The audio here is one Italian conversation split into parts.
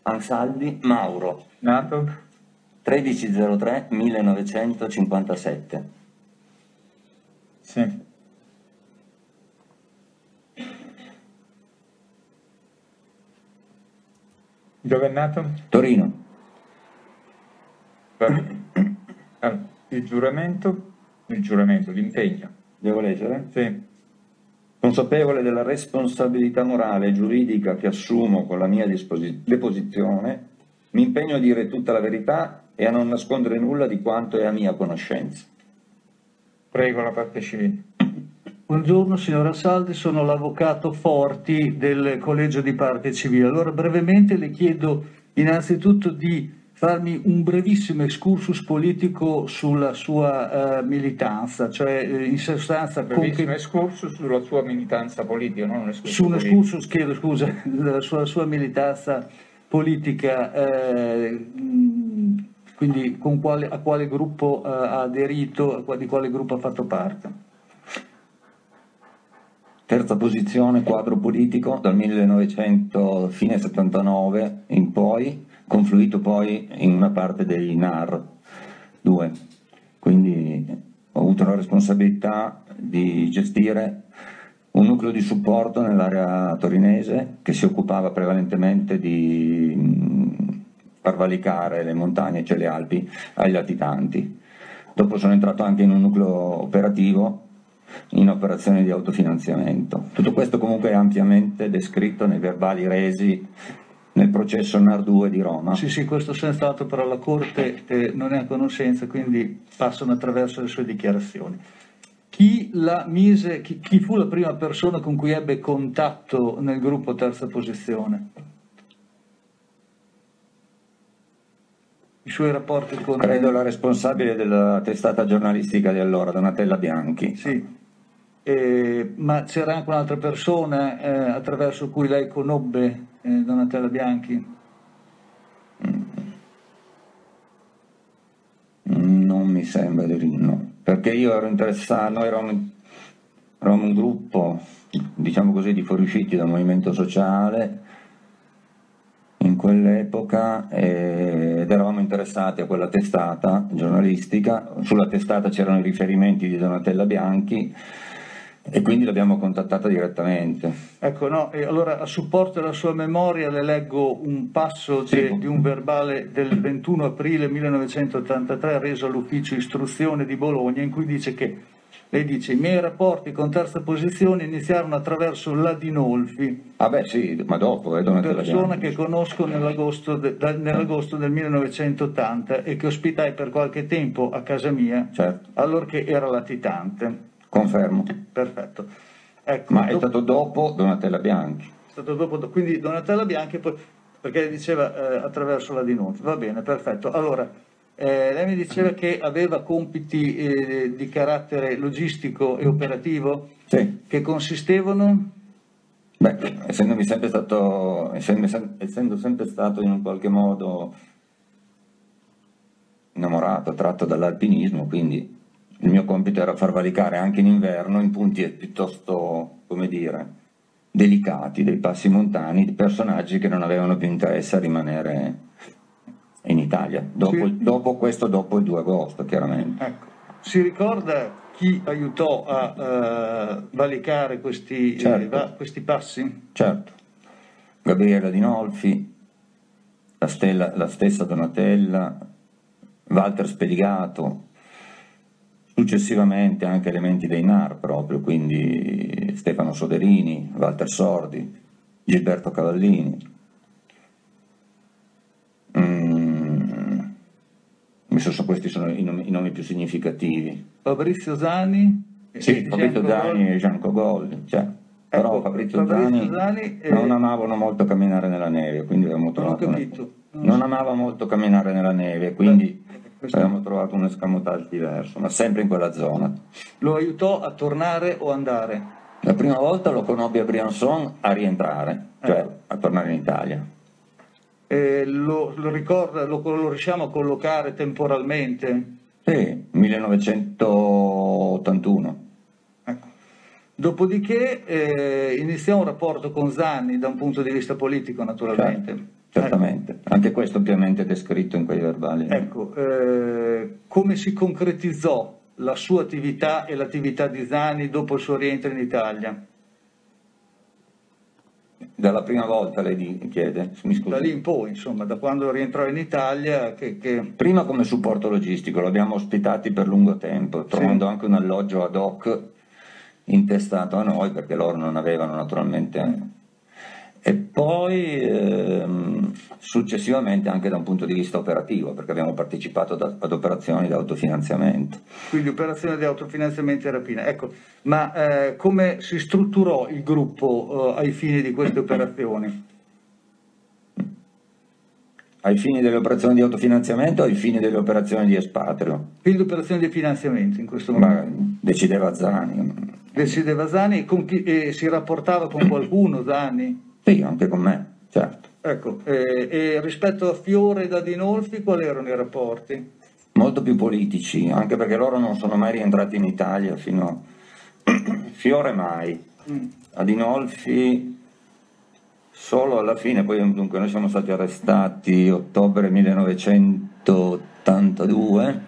Ansaldi Mauro, Nato? 1303-1957. Sì. Dove è nato? Torino. Allora, il giuramento, l'impegno. Devo leggere? Sì. Consapevole della responsabilità morale e giuridica che assumo con la mia deposizione, mi impegno a dire tutta la verità e a non nascondere nulla di quanto è a mia conoscenza. Prego la parte civile. Buongiorno signor Ansaldi, sono l'avvocato Forti del Collegio di Parte Civile. Allora brevemente le chiedo innanzitutto di farmi un brevissimo excursus politico sulla sua militanza, cioè in sostanza... Brevissimo excursus sulla sua militanza politica, non un excursus su un politico. excursus, chiedo scusa, sulla sua militanza politica, quindi a quale gruppo ha aderito, di quale gruppo ha fatto parte. Terza posizione, quadro politico, dal 1900, fine 79 in poi, confluito poi in una parte dei NAR 2, quindi ho avuto la responsabilità di gestire un nucleo di supporto nell'area torinese che si occupava prevalentemente di far valicare le montagne, cioè le Alpi, ai latitanti. Dopo sono entrato anche in un nucleo operativo in operazioni di autofinanziamento. Tutto questo comunque è ampiamente descritto nei verbali resi nel processo NAR 2 di Roma. Sì, questo senz'altro, però la Corte non è a conoscenza, quindi passano attraverso le sue dichiarazioni. Chi fu la prima persona con cui ebbe contatto nel gruppo terza posizione? I suoi rapporti con... Credo la responsabile della testata giornalistica di allora, Donatella Bianchi. Sì. Ma c'era anche un'altra persona attraverso cui lei conobbe Donatella Bianchi? Non mi sembra di no, perché io ero interessato, noi eravamo un gruppo, diciamo così, di fuoriusciti dal movimento sociale in quell'epoca ed eravamo interessati a quella testata giornalistica. Sulla testata c'erano i riferimenti di Donatella Bianchi e quindi l'abbiamo contattata direttamente. Ecco, no, e allora a supporto della sua memoria le leggo un passo di un verbale del 21 aprile 1983 reso all'ufficio istruzione di Bologna, in cui dice che lei dice: i miei rapporti con terza posizione iniziarono attraverso l'Adinolfi. Ah beh sì, ma dopo Donatella persona Bianchi. che conosco nell'agosto del 1980 e che ospitai per qualche tempo a casa mia, certo, allorché era latitante. Confermo. Perfetto. Ecco, ma è stato dopo Donatella Bianchi. È stato dopo, quindi Donatella Bianchi, poi, perché diceva attraverso l'Adinolfi. Va bene, perfetto. Allora, lei mi diceva che aveva compiti di carattere logistico e operativo, sì, che consistevano? Beh, essendo sempre stato in un qualche modo innamorato, tratto dall'alpinismo, quindi il mio compito era far valicare anche in inverno in punti piuttosto, come dire, delicati dei passi montani di personaggi che non avevano più interesse a rimanere in Italia. Dopo il 2 agosto, chiaramente. Ecco. Si ricorda chi aiutò a valicare questi passi? Certo. Gabriele Adinolfi, la stessa Donatella, Walter Spedigato, successivamente anche elementi dei NAR proprio, quindi Stefano Soderini, Walter Sordi, Gilberto Cavallini. Questi sono i nomi più significativi. Fabrizio Zani? Sì, Fabrizio Zani e Gian Cogolli, cioè. Però Fabrizio Zani non amavano molto camminare nella neve, quindi avevamo trovato non amava molto camminare nella neve, quindi abbiamo trovato un escamotage diverso, ma sempre in quella zona. Lo aiutò a tornare o andare? La prima volta lo conobbi a Briançon a rientrare, cioè a tornare in Italia. Lo riusciamo a collocare temporalmente? Sì, 1981. Ecco. Dopodiché iniziò un rapporto con Zanni da un punto di vista politico, naturalmente. Certamente. Anche questo ampiamente descritto in quei verbali. Ecco, come si concretizzò la sua attività e l'attività di Zani dopo il suo rientro in Italia? Dalla prima volta lei chiede, mi scusi. Da lì in poi, insomma, da quando rientrò in Italia Prima come supporto logistico, l'abbiamo ospitati per lungo tempo, trovando anche un alloggio ad hoc intestato a noi, perché loro non avevano naturalmente. E poi successivamente anche da un punto di vista operativo, perché abbiamo partecipato ad operazioni di autofinanziamento. Quindi operazioni di autofinanziamento e rapina. Ecco, ma come si strutturò il gruppo ai fini di queste operazioni? Ai fini delle operazioni di autofinanziamento o ai fini delle operazioni di espatrio? Quindi operazioni di finanziamento in questo momento? Ma decideva Zani. Decideva Zani e si rapportava con qualcuno Zani? Sì, anche con me, certo. Ecco, e rispetto a Fiore e Adinolfi quali erano i rapporti? Molto più politici, anche perché loro non sono mai rientrati in Italia fino a Fiore mai, Adinolfi solo alla fine, poi dunque noi siamo stati arrestati ottobre 1982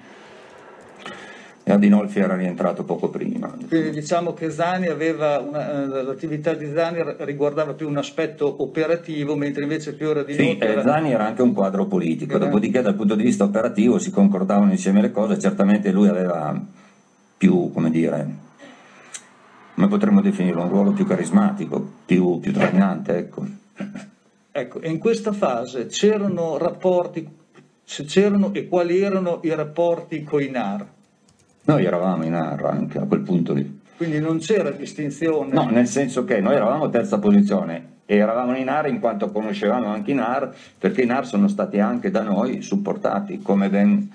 e Adinolfi era rientrato poco prima. Quindi diciamo che Zani aveva l'attività di Zani riguardava più un aspetto operativo, mentre invece Fiore Adinolfi Zani era anche un quadro politico, dopodiché dal punto di vista operativo si concordavano insieme le cose, certamente lui aveva più, come dire, come potremmo definirlo, un ruolo più carismatico, più trainante, ecco. Ecco, e in questa fase c'erano rapporti, se c'erano e quali erano i rapporti con i NAR? Noi eravamo in NAR anche a quel punto lì. Quindi non c'era distinzione? No, nel senso che noi eravamo terza posizione e eravamo in NAR in quanto conoscevamo anche i NAR, perché i NAR sono stati anche da noi supportati, come ben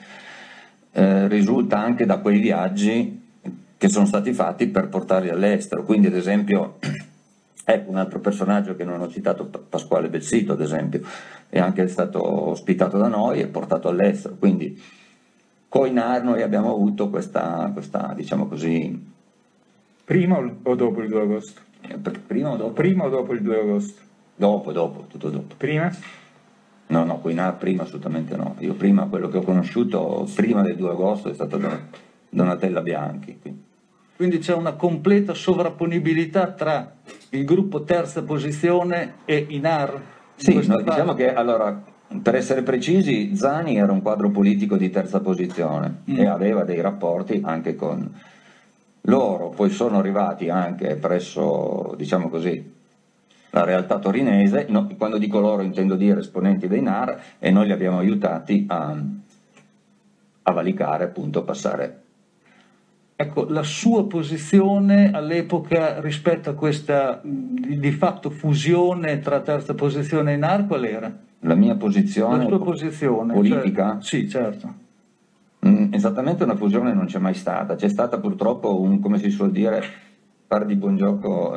risulta anche da quei viaggi che sono stati fatti per portarli all'estero. Quindi ad esempio, ecco un altro personaggio che non ho citato, Pasquale Belsito ad esempio, è anche stato ospitato da noi e portato all'estero. Quindi con i NAR noi abbiamo avuto questa diciamo così. Prima o dopo il 2 agosto? Prima o dopo? Prima o dopo il 2 agosto? Dopo, tutto dopo. Prima? No, con i NAR prima assolutamente no. Io prima, quello che ho conosciuto prima del 2 agosto è stato Donatella Bianchi. Quindi c'è una completa sovrapponibilità tra il gruppo terza posizione e i NAR? Sì, diciamo che allora, per essere precisi, Zani era un quadro politico di terza posizione e aveva dei rapporti anche con loro, poi sono arrivati anche presso, diciamo così, la realtà torinese, quando dico loro intendo dire esponenti dei NAR, e noi li abbiamo aiutati a valicare, appunto, passare. Ecco, la sua posizione all'epoca rispetto a questa di fatto fusione tra terza posizione e NAR qual era? La mia posizione, la sua posizione politica? Cioè, sì, certo. Esattamente una fusione non c'è mai stata, c'è stata purtroppo come si suol dire, fare di buon gioco,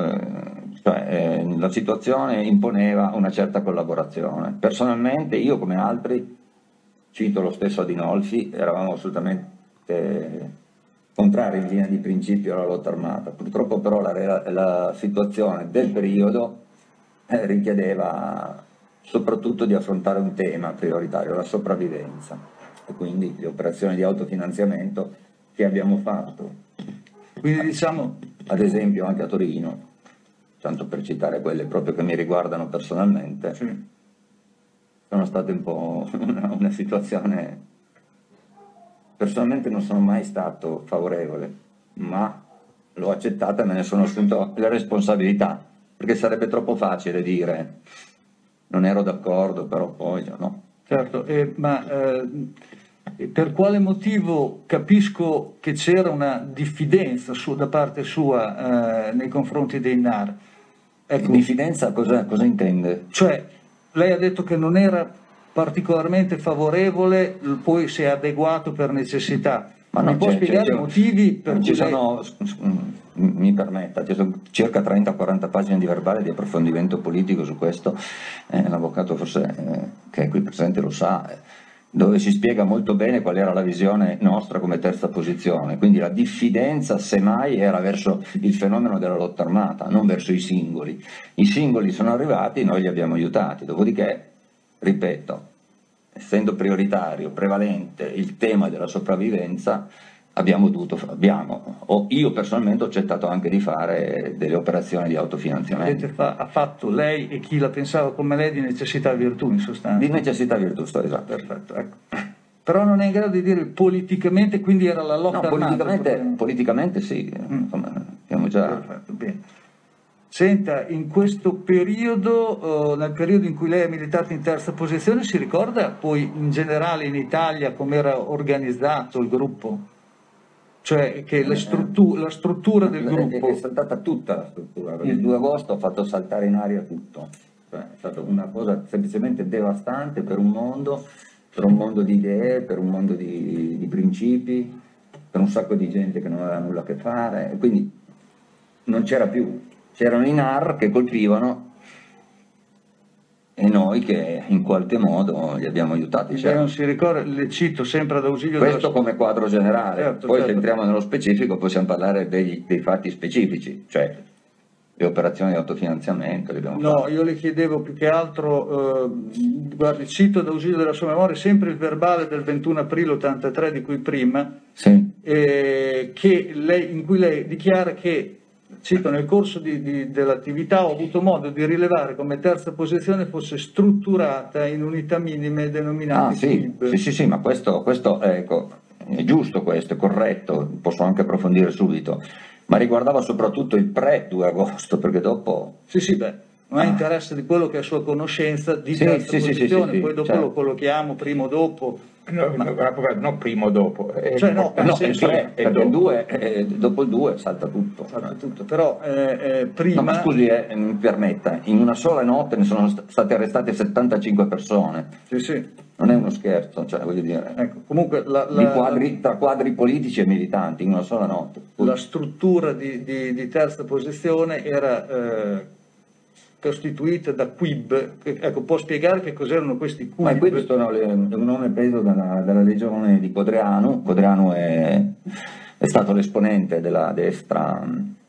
la situazione imponeva una certa collaborazione. Personalmente io come altri, cito lo stesso Adinolfi, eravamo assolutamente contrari in linea di principio alla lotta armata. Purtroppo però la situazione del periodo richiedeva soprattutto di affrontare un tema prioritario, la sopravvivenza, e quindi le operazioni di autofinanziamento che abbiamo fatto. Quindi diciamo, ad esempio anche a Torino, tanto per citare quelle proprio che mi riguardano personalmente, sì, sono state un po' una situazione. Personalmente non sono mai stato favorevole, ma l'ho accettata e me ne sono assunto le responsabilità, perché sarebbe troppo facile dire non ero d'accordo, però poi no. Certo, ma per quale motivo capisco che c'era una diffidenza da parte sua nei confronti dei NAR? Ecco, diffidenza cosa intende? Cioè, lei ha detto che non era particolarmente favorevole, poi si è adeguato per necessità. Ma mi può spiegare i motivi per cui mi permetta, ci sono circa 30-40 pagine di verbale di approfondimento politico su questo, l'avvocato forse che è qui presente lo sa, dove si spiega molto bene qual era la visione nostra come terza posizione, quindi la diffidenza semmai era verso il fenomeno della lotta armata, non verso i singoli. I singoli sono arrivati, noi li abbiamo aiutati, dopodiché, ripeto, essendo prioritario, prevalente il tema della sopravvivenza, o io personalmente ho accettato anche di fare delle operazioni di autofinanziamento. Ha fatto lei e chi la pensava come lei di necessità e virtù, in sostanza. Di necessità e virtù, sto esatto. Perfetto, ecco. Però non è in grado di dire politicamente, quindi era la lotta armata? Politicamente sì, insomma, siamo già... Perfetto, bene. Senta, in questo periodo, nel periodo in cui lei è militato in terza posizione, si ricorda poi in generale in Italia come era organizzato il gruppo? Cioè che la struttura del gruppo... È saltata tutta la struttura, perché il 2 agosto ha fatto saltare in aria tutto, cioè, è stata una cosa semplicemente devastante per un mondo di idee, per un mondo di principi, per un sacco di gente che non aveva nulla a che fare, e quindi non c'era più, c'erano i NAR che colpivano e noi che in qualche modo li abbiamo aiutati. Se non si ricorda, le cito sempre ad ausilio questo come quadro generale, certo, poi certo. Se entriamo nello specifico possiamo parlare dei fatti specifici, cioè le operazioni di autofinanziamento. No, io le chiedevo più che altro, guardi, cito ad ausilio della sua memoria sempre il verbale del 21 aprile 83 di cui prima, sì. In cui lei dichiara che, cito, nel corso dell'attività ho avuto modo di rilevare come terza posizione fosse strutturata in unità minime denominate PIB. Sì, ma questo ecco, è giusto, questo è corretto, posso anche approfondire subito, ma riguardava soprattutto il pre-2 agosto, perché dopo... non ha interesse di quello che è a sua conoscenza di terza posizione, poi dopo certo. Lo collochiamo prima o dopo. No, prima o dopo. Il 2, dopo il 2 salta tutto. Però prima... No, ma scusi, mi permetta, in una sola notte ne sono state arrestate 75 persone. Sì. Non è uno scherzo, cioè, voglio dire. Ecco, comunque tra quadri politici e militanti, in una sola notte. La struttura di terza posizione era... costituita da QIB, ecco, può spiegare che cos'erano questi QIB? Ma QIB sono un nome preso dalla legione di Codreanu. Codreanu è stato l'esponente della destra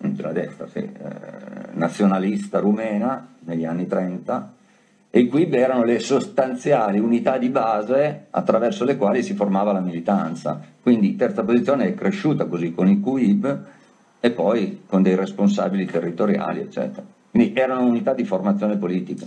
nazionalista rumena negli anni 30, e i QIB erano le sostanziali unità di base attraverso le quali si formava la militanza. Quindi terza posizione è cresciuta così con i QIB e poi con dei responsabili territoriali, eccetera. Quindi erano unità di formazione politica.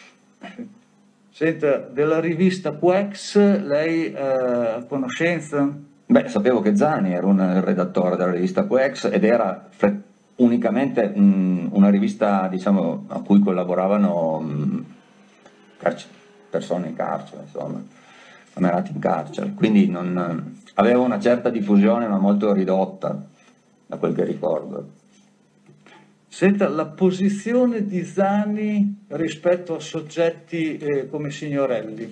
Senta, della rivista Quex lei ha conoscenza? Sapevo che Zani era un redattore della rivista Quex ed era unicamente una rivista, diciamo, a cui collaboravano persone in carcere, insomma, camerati in carcere. Quindi aveva una certa diffusione, ma molto ridotta, da quel che ricordo. Senta, la posizione di Zani rispetto a soggetti come Signorelli,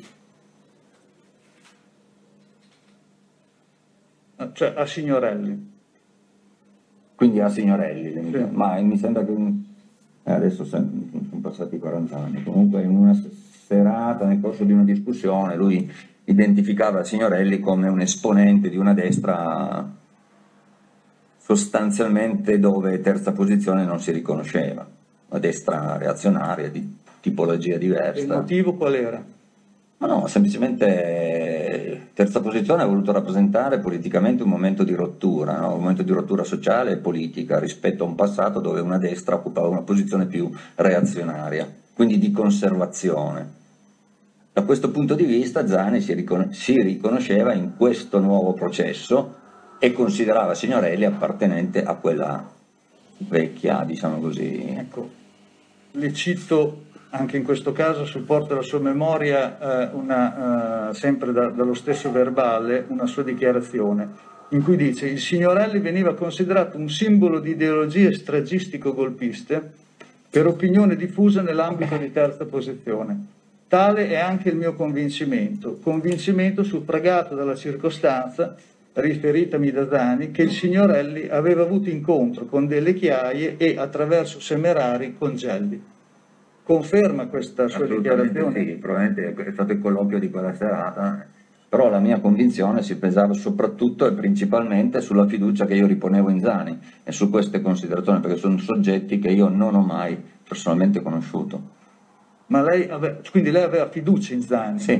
cioè a Signorelli. Quindi a Signorelli, sì. Ma mi sembra che adesso sono passati 40 anni, comunque in una serata, nel corso di una discussione, lui identificava Signorelli come un esponente di una destra sostanzialmente dove terza posizione non si riconosceva, una destra reazionaria di tipologia diversa. Il motivo qual era? Ma no, semplicemente terza posizione ha voluto rappresentare politicamente un momento di rottura, no? Un momento di rottura sociale e politica rispetto a un passato dove una destra occupava una posizione più reazionaria, quindi di conservazione. Da questo punto di vista Zani si riconosceva in questo nuovo processo e considerava Signorelli appartenente a quella vecchia, diciamo così. Ecco, le cito anche in questo caso, a supporto della sua memoria, sempre dallo stesso verbale, una sua dichiarazione, in cui dice: il Signorelli veniva considerato un simbolo di ideologie stragistico-golpiste per opinione diffusa nell'ambito di terza posizione. Tale è anche il mio convincimento suffragato dalla circostanza riferitami da Zani che il Signorelli aveva avuto incontro con delle chiaie e attraverso semerari congelli. Conferma questa sua dichiarazione? Sì, probabilmente è stato il colloquio di quella serata, però la mia convinzione si basava soprattutto e principalmente sulla fiducia che io riponevo in Zani e su queste considerazioni, perché sono soggetti che io non ho mai personalmente conosciuto. Ma quindi lei aveva fiducia in Zani? Sì.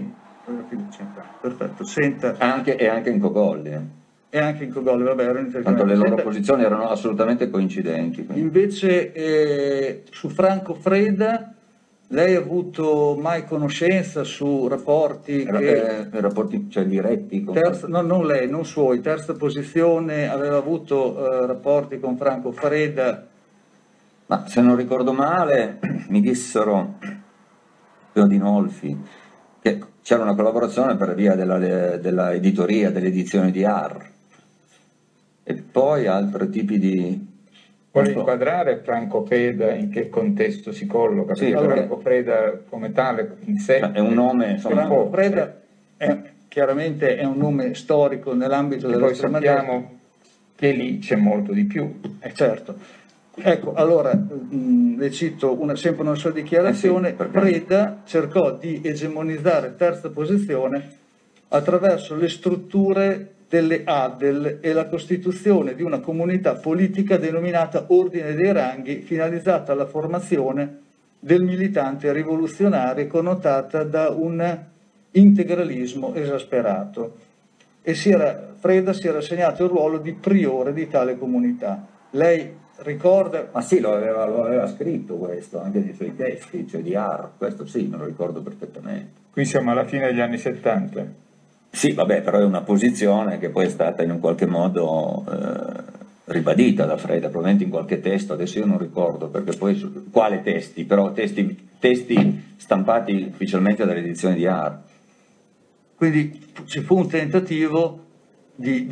Perfetto, senta. E anche in Cogolli. E anche in Cogolli, vabbè, erano tanto le loro posizioni erano assolutamente coincidenti. Quindi. Invece su Franco Freda lei ha avuto mai conoscenza su rapporti rapporti cioè diretti con no, non lei, non suoi, terza posizione, aveva avuto rapporti con Franco Freda? Ma se non ricordo male mi dissero di Nolfi che c'era una collaborazione per via della editoria, dell'edizione di AR e poi altri tipi di... Vuole inquadrare Franco Freda in che contesto si colloca? Perché sì, Franco Freda come tale in sé è un nome... Franco Freda chiaramente è un nome storico nell'ambito della... Poi sappiamo che lì c'è molto di più. Certo. Ecco, allora le cito sempre una sua dichiarazione. Freda cercò di egemonizzare terza posizione attraverso le strutture delle ADEL e la costituzione di una comunità politica denominata Ordine dei Ranghi, finalizzata alla formazione del militante rivoluzionario connotata da un integralismo esasperato. E Freda si era assegnato il ruolo di priore di tale comunità. Lei ricorda? Ma sì, lo aveva scritto questo, anche nei suoi testi, cioè di AR, questo sì, me lo ricordo perfettamente. Qui siamo alla fine degli anni 70. Sì, vabbè, però è una posizione che poi è stata in un qualche modo ribadita da Freda, probabilmente in qualche testo, adesso io non ricordo, perché poi quale testi, però testi stampati ufficialmente dall'edizione di AR. Quindi ci fu un tentativo di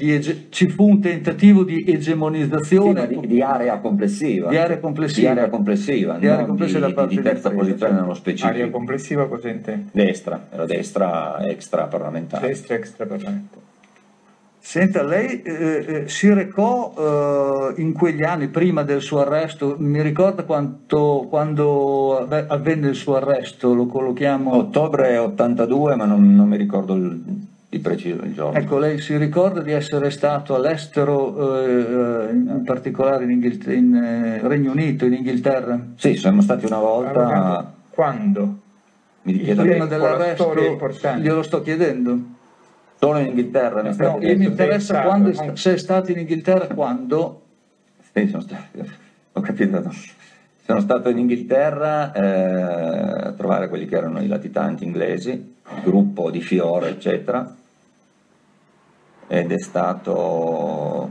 egemonizzazione di area complessiva. Di area complessiva da parte di terza posizione nello specifico. Area complessiva cosa intende? Destra, era destra extraparlamentare. Destra extraparlamentare. Senta, lei si recò in quegli anni, prima del suo arresto, mi ricorda quando avvenne il suo arresto, lo collochiamo... Ottobre 82, ma non mi ricordo di preciso il giorno. Ecco, lei si ricorda di essere stato all'estero, in particolare in Regno Unito, in Inghilterra? Sì, siamo stati una volta... Quando? Prima dell'arresto, glielo sto chiedendo. Solo in Inghilterra? No, mi interessa quando sei stato in Inghilterra, quando? Sì, ho capito. Sono stato in Inghilterra a trovare quelli che erano i latitanti inglesi, il gruppo di Fiore, eccetera, ed è stato,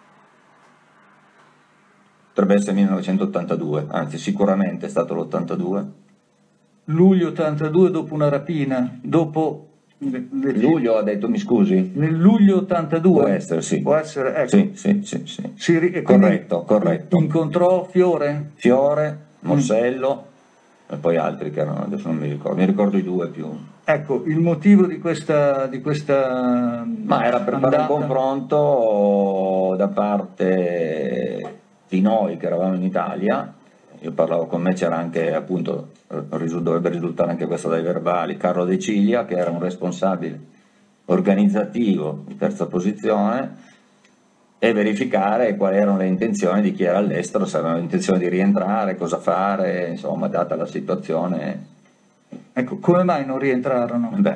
potrebbe essere 1982, anzi sicuramente è stato l'82. Luglio 82, dopo una rapina, dopo... Luglio ha detto, mi scusi? Nel luglio 82? Può essere, sì. Può essere, ecco. Sì. Corretto. Incontrò Fiore? Fiore, Morsello e poi altri che erano, adesso non mi ricordo i due più. Ecco, il motivo di questa ma era per fare un confronto da parte di noi che eravamo in Italia. Io parlavo con me, c'era anche appunto, dovrebbe risultare anche questo dai verbali, Carlo De Ciglia, che era un responsabile organizzativo di terza posizione, e verificare quali erano le intenzioni di chi era all'estero, se avevano intenzione di rientrare, cosa fare, insomma, data la situazione. Ecco, come mai non rientrarono? Beh,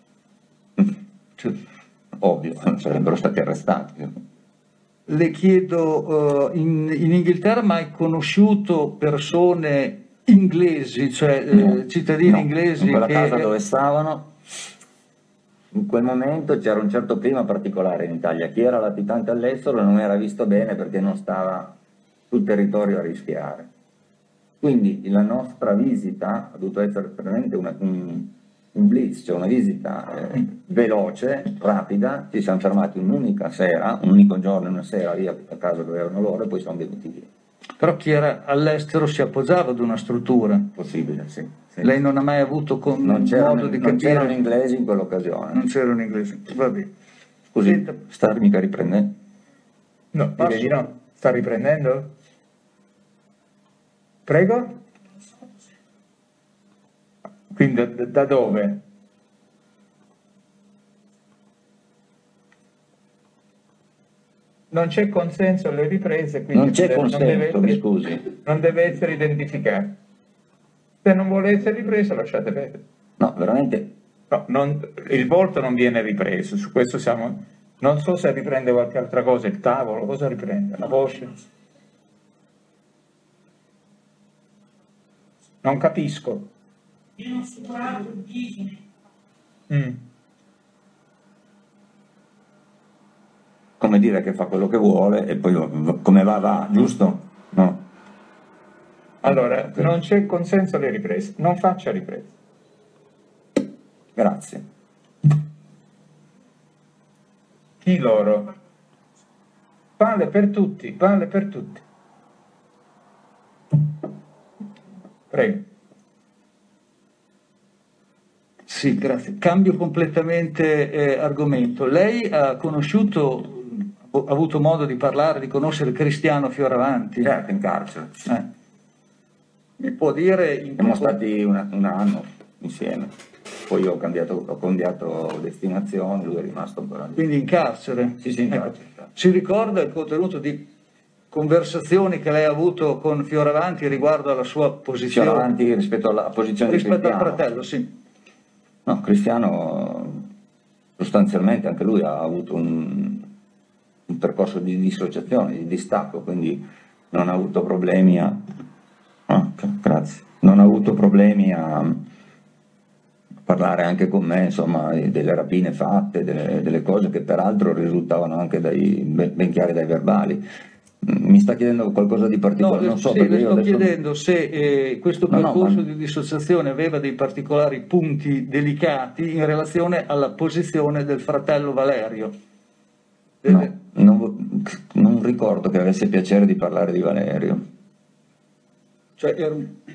ovvio, sarebbero stati arrestati. Le chiedo, in Inghilterra mai conosciuto persone inglesi, cioè cittadini inglesi? In quella casa dove stavano, in quel momento c'era un certo clima particolare in Italia. Chi era latitante all'estero non era visto bene perché non stava sul territorio a rischiare. Quindi la nostra visita ha dovuto essere veramente un blitz, cioè una visita veloce, rapida. Ci siamo fermati un'unica sera, un unico giorno, una sera via a casa dove erano loro e poi siamo venuti via. Però chi era all'estero si appoggiava ad una struttura? Possibile, sì. Lei non ha mai avuto modo di capire? Non c'erano inglesi in quell'occasione. Non c'erano inglesi, va bene. Scusi, sta mica riprendendo? No, direi di no. Sta riprendendo? Prego? Quindi da dove? Non c'è consenso alle riprese, quindi non c'è consenso, mi scusi. Non deve essere identificato. Se non vuole essere ripreso, lasciate perdere. No, veramente No, il volto non viene ripreso, su questo siamo... Non so se riprende qualche altra cosa, il tavolo, cosa riprende? La voce? Non capisco. Come dire che fa quello che vuole e poi come va, giusto? No. Allora, non c'è consenso alle riprese, non faccia riprese. Grazie. Chi loro? Vale per tutti, vale per tutti. Prego. Sì, grazie. Cambio completamente argomento. Lei ha conosciuto, ha avuto modo di parlare, di conoscere Cristiano Fioravanti? Certo, in carcere. Mi può dire... Siamo stati un anno insieme, poi ho cambiato destinazione, lui è rimasto ancora lì. Quindi in carcere? Sì, in carcere. Ci ricorda il contenuto di conversazioni che lei ha avuto con Fioravanti riguardo alla sua posizione? Fioravanti rispetto alla posizione di Cristiano? Rispetto al fratello, sì. No, Cristiano sostanzialmente anche lui ha avuto un percorso di dissociazione, di distacco, quindi non ha avuto problemi a... grazie. Non ha avuto problemi a parlare anche con me, insomma, delle rapine fatte, delle cose che peraltro risultavano anche ben chiare dai verbali. Mi sta chiedendo qualcosa di particolare? No, non so, sì, perché le io sto adesso... chiedendo se questo percorso di dissociazione aveva dei particolari punti delicati in relazione alla posizione del fratello Valerio. No, non ricordo che avesse piacere di parlare di Valerio. Cioè era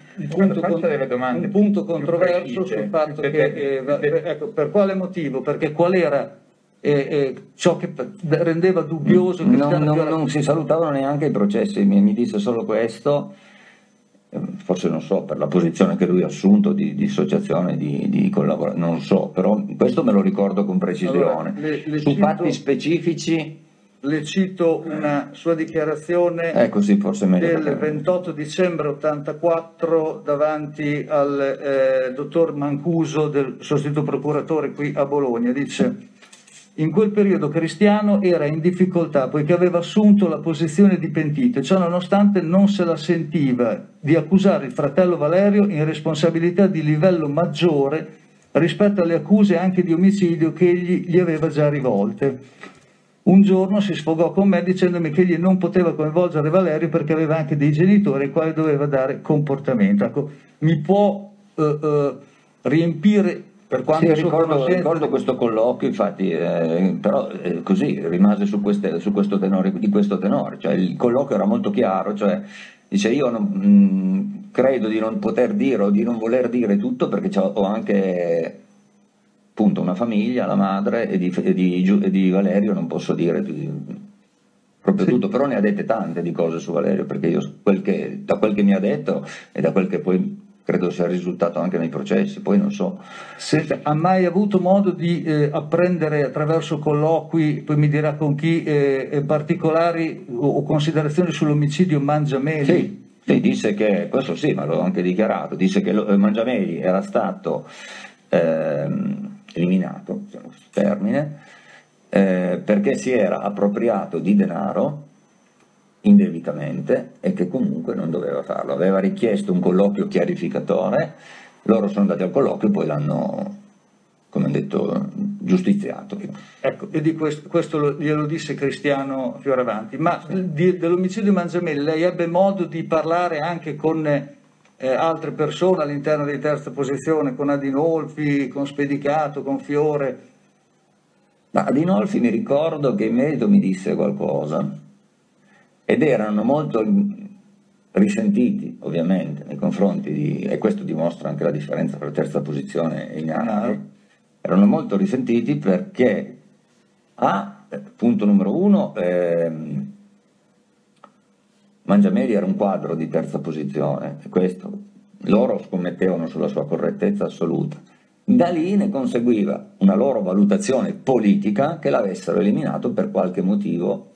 un punto controverso sul fatto che... ecco, per quale motivo? Perché qual era ciò che rendeva dubbioso... Non si salutavano neanche i processi, mi disse solo questo, forse non so, per la posizione che lui ha assunto di associazione, di collaborazione, non so, però questo me lo ricordo con precisione. Allora, su fatti specifici... Le cito una sua dichiarazione così, forse meglio del 28 dicembre 84 davanti al dottor Mancuso, del sostituto procuratore qui a Bologna. Dice: in quel periodo Cristiano era in difficoltà poiché aveva assunto la posizione di pentito e ciò nonostante non se la sentiva di accusare il fratello Valerio in responsabilità di livello maggiore rispetto alle accuse anche di omicidio che egli gli aveva già rivolte. Un giorno si sfogò con me dicendomi che egli non poteva coinvolgere Valerio perché aveva anche dei genitori ai quali doveva dare comportamento. Ecco, mi può riempire, per quanto sì, ricordo questo colloquio, infatti, però così rimase su questo tenore, di questo tenore, cioè il colloquio era molto chiaro, cioè dice io credo di non poter dire o di non voler dire tutto perché ho anche... appunto una famiglia, la madre, e di Valerio non posso dire proprio tutto, però ne ha dette tante di cose su Valerio, perché io da quel che mi ha detto e da quel che poi credo sia risultato anche nei processi, poi non so. Senta, ha mai avuto modo di apprendere attraverso colloqui, poi mi dirà con chi, particolari o considerazioni sull'omicidio Mangiameli? Sì, disse che, questo sì, ma l'ho anche dichiarato, disse che Mangiameli era stato... eliminato, questo termine, perché si era appropriato di denaro indebitamente e che comunque non doveva farlo. Aveva richiesto un colloquio chiarificatore, loro sono andati al colloquio e poi l'hanno, come ho detto, giustiziato. Ecco, e di questo glielo disse Cristiano Fioravanti. Ma dell'omicidio Mangiameli lei ebbe modo di parlare anche con... altre persone all'interno di terza posizione, con Adinolfi, con Spedicato, con Fiore? Ma Adinolfi mi ricordo che in merito mi disse qualcosa ed erano molto risentiti ovviamente nei confronti e questo dimostra anche la differenza tra terza posizione e Ignazio, erano molto risentiti perché punto numero uno, Mangiameli era un quadro di terza posizione, e questo loro scommettevano sulla sua correttezza assoluta. Da lì ne conseguiva una loro valutazione politica che l'avessero eliminato per qualche motivo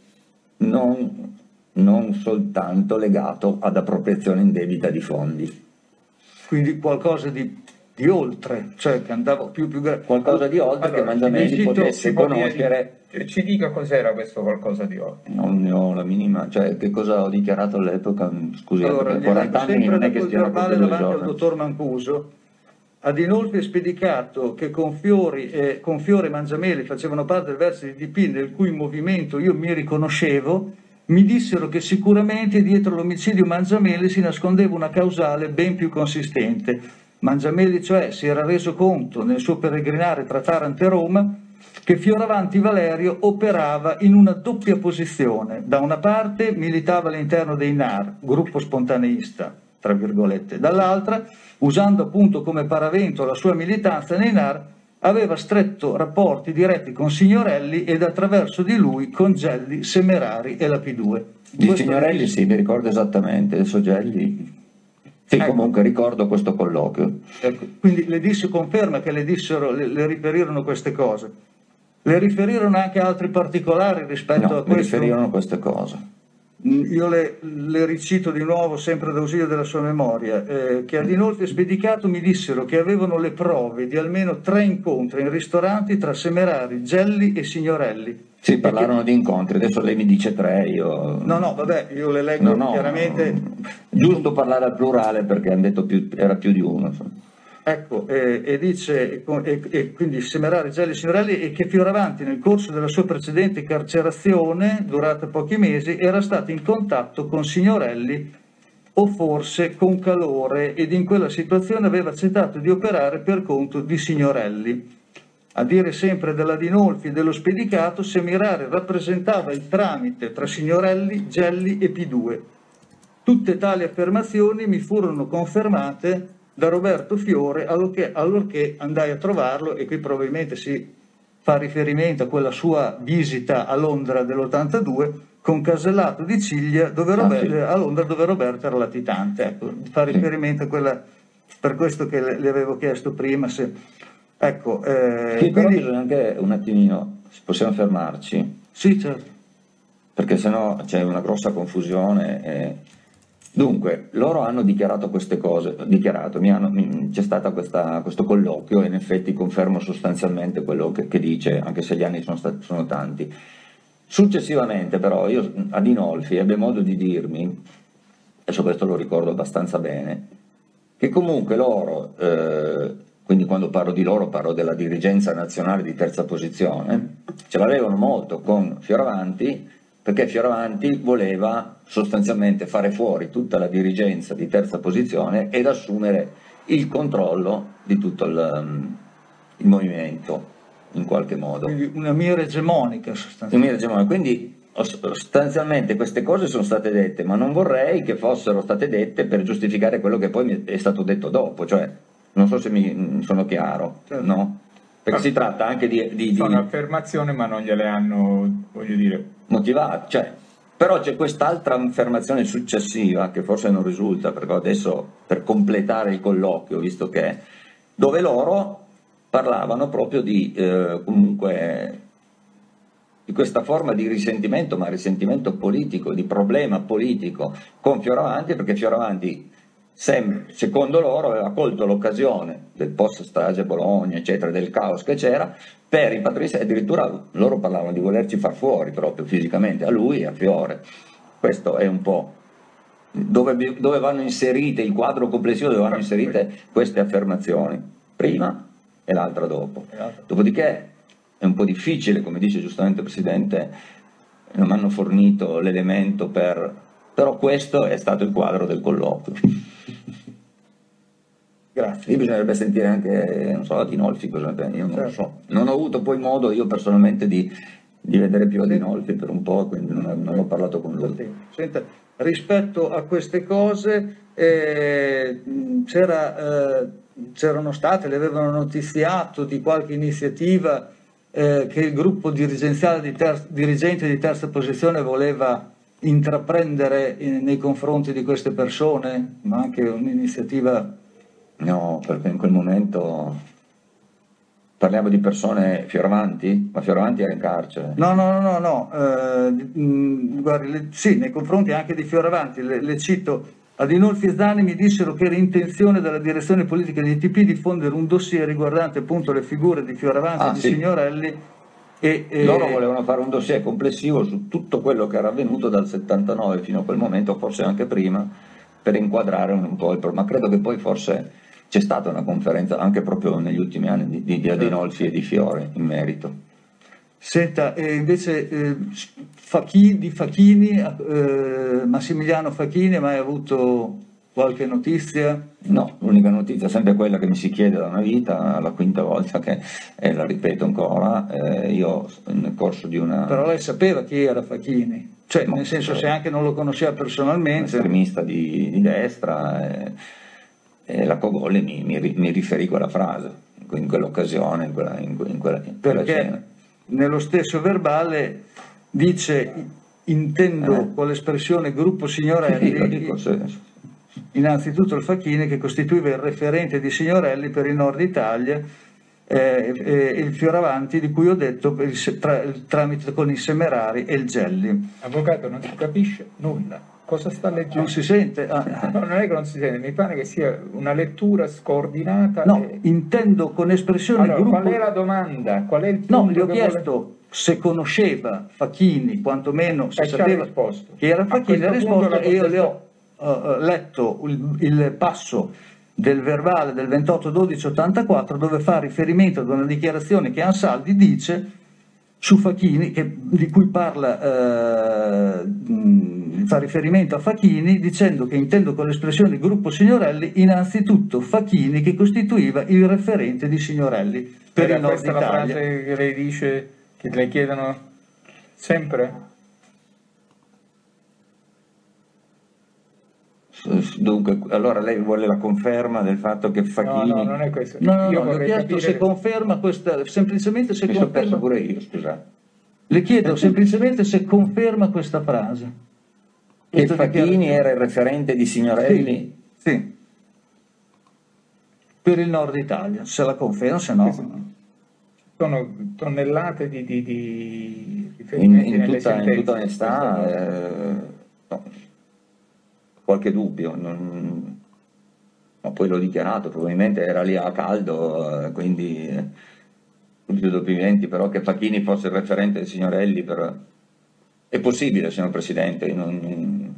non soltanto legato ad appropriazione indebita di fondi. Quindi qualcosa di di oltre, cioè che andava più qualcosa di oltre, allora, che Mangiamelli potesse conoscere. Ci dica cos'era questo qualcosa di oltre. Non ne ho la minima, cioè che cosa ho dichiarato all'epoca, scusi, allora, perché 40 anni non è che stiano verbale davanti al dottor Mancuso. Ad Inolfi è spedicato che con Fiore e Mangiamelli facevano parte del verso di DP nel cui movimento io mi riconoscevo. Mi dissero che sicuramente dietro l'omicidio Mangiamelli si nascondeva una causale ben più consistente. Mangiamelli, cioè, si era reso conto nel suo peregrinare tra Taranto e Roma che Fioravanti Valerio operava in una doppia posizione. Da una parte militava all'interno dei NAR, gruppo spontaneista, tra virgolette, dall'altra, usando appunto come paravento la sua militanza nei NAR, aveva stretto rapporti diretti con Signorelli ed attraverso di lui con Gelli, Semerari e la P2. Di Signorelli sì, mi ricordo esattamente, adesso Gelli... Sì, ecco. Comunque ricordo questo colloquio. Ecco, quindi conferma che le riferirono queste cose. Le riferirono anche altri particolari rispetto a questo? Le riferirono queste cose. Io le ricito di nuovo, sempre d'ausilio della sua memoria, che ad Inolfi Spedicato mi dissero che avevano le prove di almeno 3 incontri in ristoranti tra Semerari, Gelli e Signorelli. Sì, parlarono di incontri, adesso lei mi dice 3, io... No, vabbè, io le leggo chiaramente... Giusto parlare al plurale perché hanno detto era più di uno. Ecco, e dice, e quindi Semerari, Gelli, Signorelli, e che Fioravanti nel corso della sua precedente carcerazione, durata pochi mesi, era stato in contatto con Signorelli o forse con Calore ed in quella situazione aveva accettato di operare per conto di Signorelli. A dire sempre della Dinolfi e dello Spedicato, Semerari rappresentava il tramite tra Signorelli, Gelli e P2. Tutte tali affermazioni mi furono confermate da Roberto Fiore allorché andai a trovarlo, e qui probabilmente si fa riferimento a quella sua visita a Londra dell'82 con Casellato di Ciglia a Londra, dove Roberto era latitante. Ecco, fa riferimento a quella, per questo che le avevo chiesto prima se... Ecco, sì, quindi bisogna anche un attimino, possiamo fermarci? Sì, certo. Perché sennò c'è una grossa confusione. Dunque, loro hanno dichiarato queste cose, c'è stato questo colloquio e in effetti confermo sostanzialmente quello che dice, anche se gli anni sono tanti. Successivamente però io ad Inolfi ebbe modo di dirmi, adesso questo lo ricordo abbastanza bene, che comunque loro, quindi quando parlo di loro parlo della dirigenza nazionale di terza posizione, ce l'avevano molto con Fioravanti, perché Fioravanti voleva sostanzialmente fare fuori tutta la dirigenza di terza posizione ed assumere il controllo di tutto il movimento, in qualche modo. Quindi una mira egemonica sostanzialmente. Quindi sostanzialmente queste cose sono state dette, ma non vorrei che fossero state dette per giustificare quello che poi è stato detto dopo, cioè non so se mi sono chiaro, certo. No? Perché si tratta anche di sono affermazioni, ma non gliele hanno, voglio dire, motivate, cioè, però c'è quest'altra affermazione successiva che forse non risulta, perché adesso per completare il colloquio, visto che dove loro parlavano proprio di comunque di questa forma di risentimento, ma risentimento politico, di problema politico con Fioravanti, perché Fioravanti secondo loro aveva colto l'occasione del post strage Bologna, eccetera, del caos che c'era, per rimpatriare, addirittura loro parlavano di volerci far fuori proprio fisicamente, a lui e a Fiore. Questo è un po' dove vanno inserite, il quadro complessivo dove vanno inserite queste affermazioni, prima e l'altra dopo. Dopodiché è un po' difficile, come dice giustamente il Presidente, non mi hanno fornito l'elemento però questo è stato il quadro del colloquio. Grazie. Lì bisognerebbe sentire anche, non so, Adinolfi cosa ne pensa, io non lo so. Non ho avuto poi modo io personalmente di vedere più Adinolfi per un po', quindi non ho parlato con lui. Senta, rispetto a queste cose c'erano state, le avevano notiziato di qualche iniziativa che il gruppo dirigenziale dirigente di terza posizione voleva intraprendere nei confronti di queste persone, ma anche un'iniziativa... No, perché in quel momento parliamo di persone Fioravanti, ma Fioravanti era in carcere. No. Guardi, sì, nei confronti anche di Fioravanti, le cito Adinolfi e Zani mi dissero che era intenzione della direzione politica di ITP diffondere un dossier riguardante appunto le figure di Fioravanti e di Signorelli. Loro volevano fare un dossier complessivo su tutto quello che era avvenuto dal 79 fino a quel momento, forse anche prima, per inquadrare un po' il problema. Ma credo che poi forse c'è stata una conferenza anche proprio negli ultimi anni di Adinolfi e di Fiore in merito. Senta, invece di Facchini, Massimiliano Facchini, mai avuto qualche notizia? No, l'unica notizia è sempre quella che mi si chiede da una vita, la quinta volta che la ripeto ancora, io nel corso di una... Però lei sapeva chi era Facchini? Cioè, no, nel senso, se anche non lo conosceva personalmente... Un estremista di destra, e la Cogolli mi riferì quella frase, in quell'occasione, in quella cena. Nello stesso verbale dice, intendo con l'espressione gruppo Signorelli, innanzitutto il Facchini che costituiva il referente di Signorelli per il nord Italia, e il Fioravanti di cui ho detto tramite con i Semerari e il Gelli. Avvocato, non si capisce nulla. Cosa sta leggendo? Non si sente? No, non è che non si sente, mi pare che sia una lettura scordinata. No, intendo con espressione allora, gruppo... qual è la domanda? Qual è il punto? No, gli ho chiesto se conosceva Facchini, quantomeno se sapeva che era Facchini, ha risposto, e io le ho letto il passo del verbale del 28/12/84 dove fa riferimento ad una dichiarazione che Ansaldi dice su Facchini, di cui parla, fa riferimento a Facchini dicendo che intendo con l'espressione gruppo Signorelli innanzitutto Facchini che costituiva il referente di Signorelli per il nord Italia. Questa è la frase che lei dice, che le chiedono sempre? Dunque, allora lei vuole la conferma del fatto che Facchini... No, non è questo. No, io ho chiesto se conferma questa, semplicemente se conferma... Mi sono perso pure io, scusate. Le chiedo semplicemente se conferma questa frase. Che Facchini era il referente di Signorelli? Sì. Per il nord Italia, se la conferma, se no... Sono tonnellate di riferimenti in tutta onestà, no. Qualche dubbio, ma poi l'ho dichiarato, probabilmente era lì a caldo, quindi tutti i doppiamenti, però che Facchini fosse il referente di Signorelli è possibile, signor Presidente, non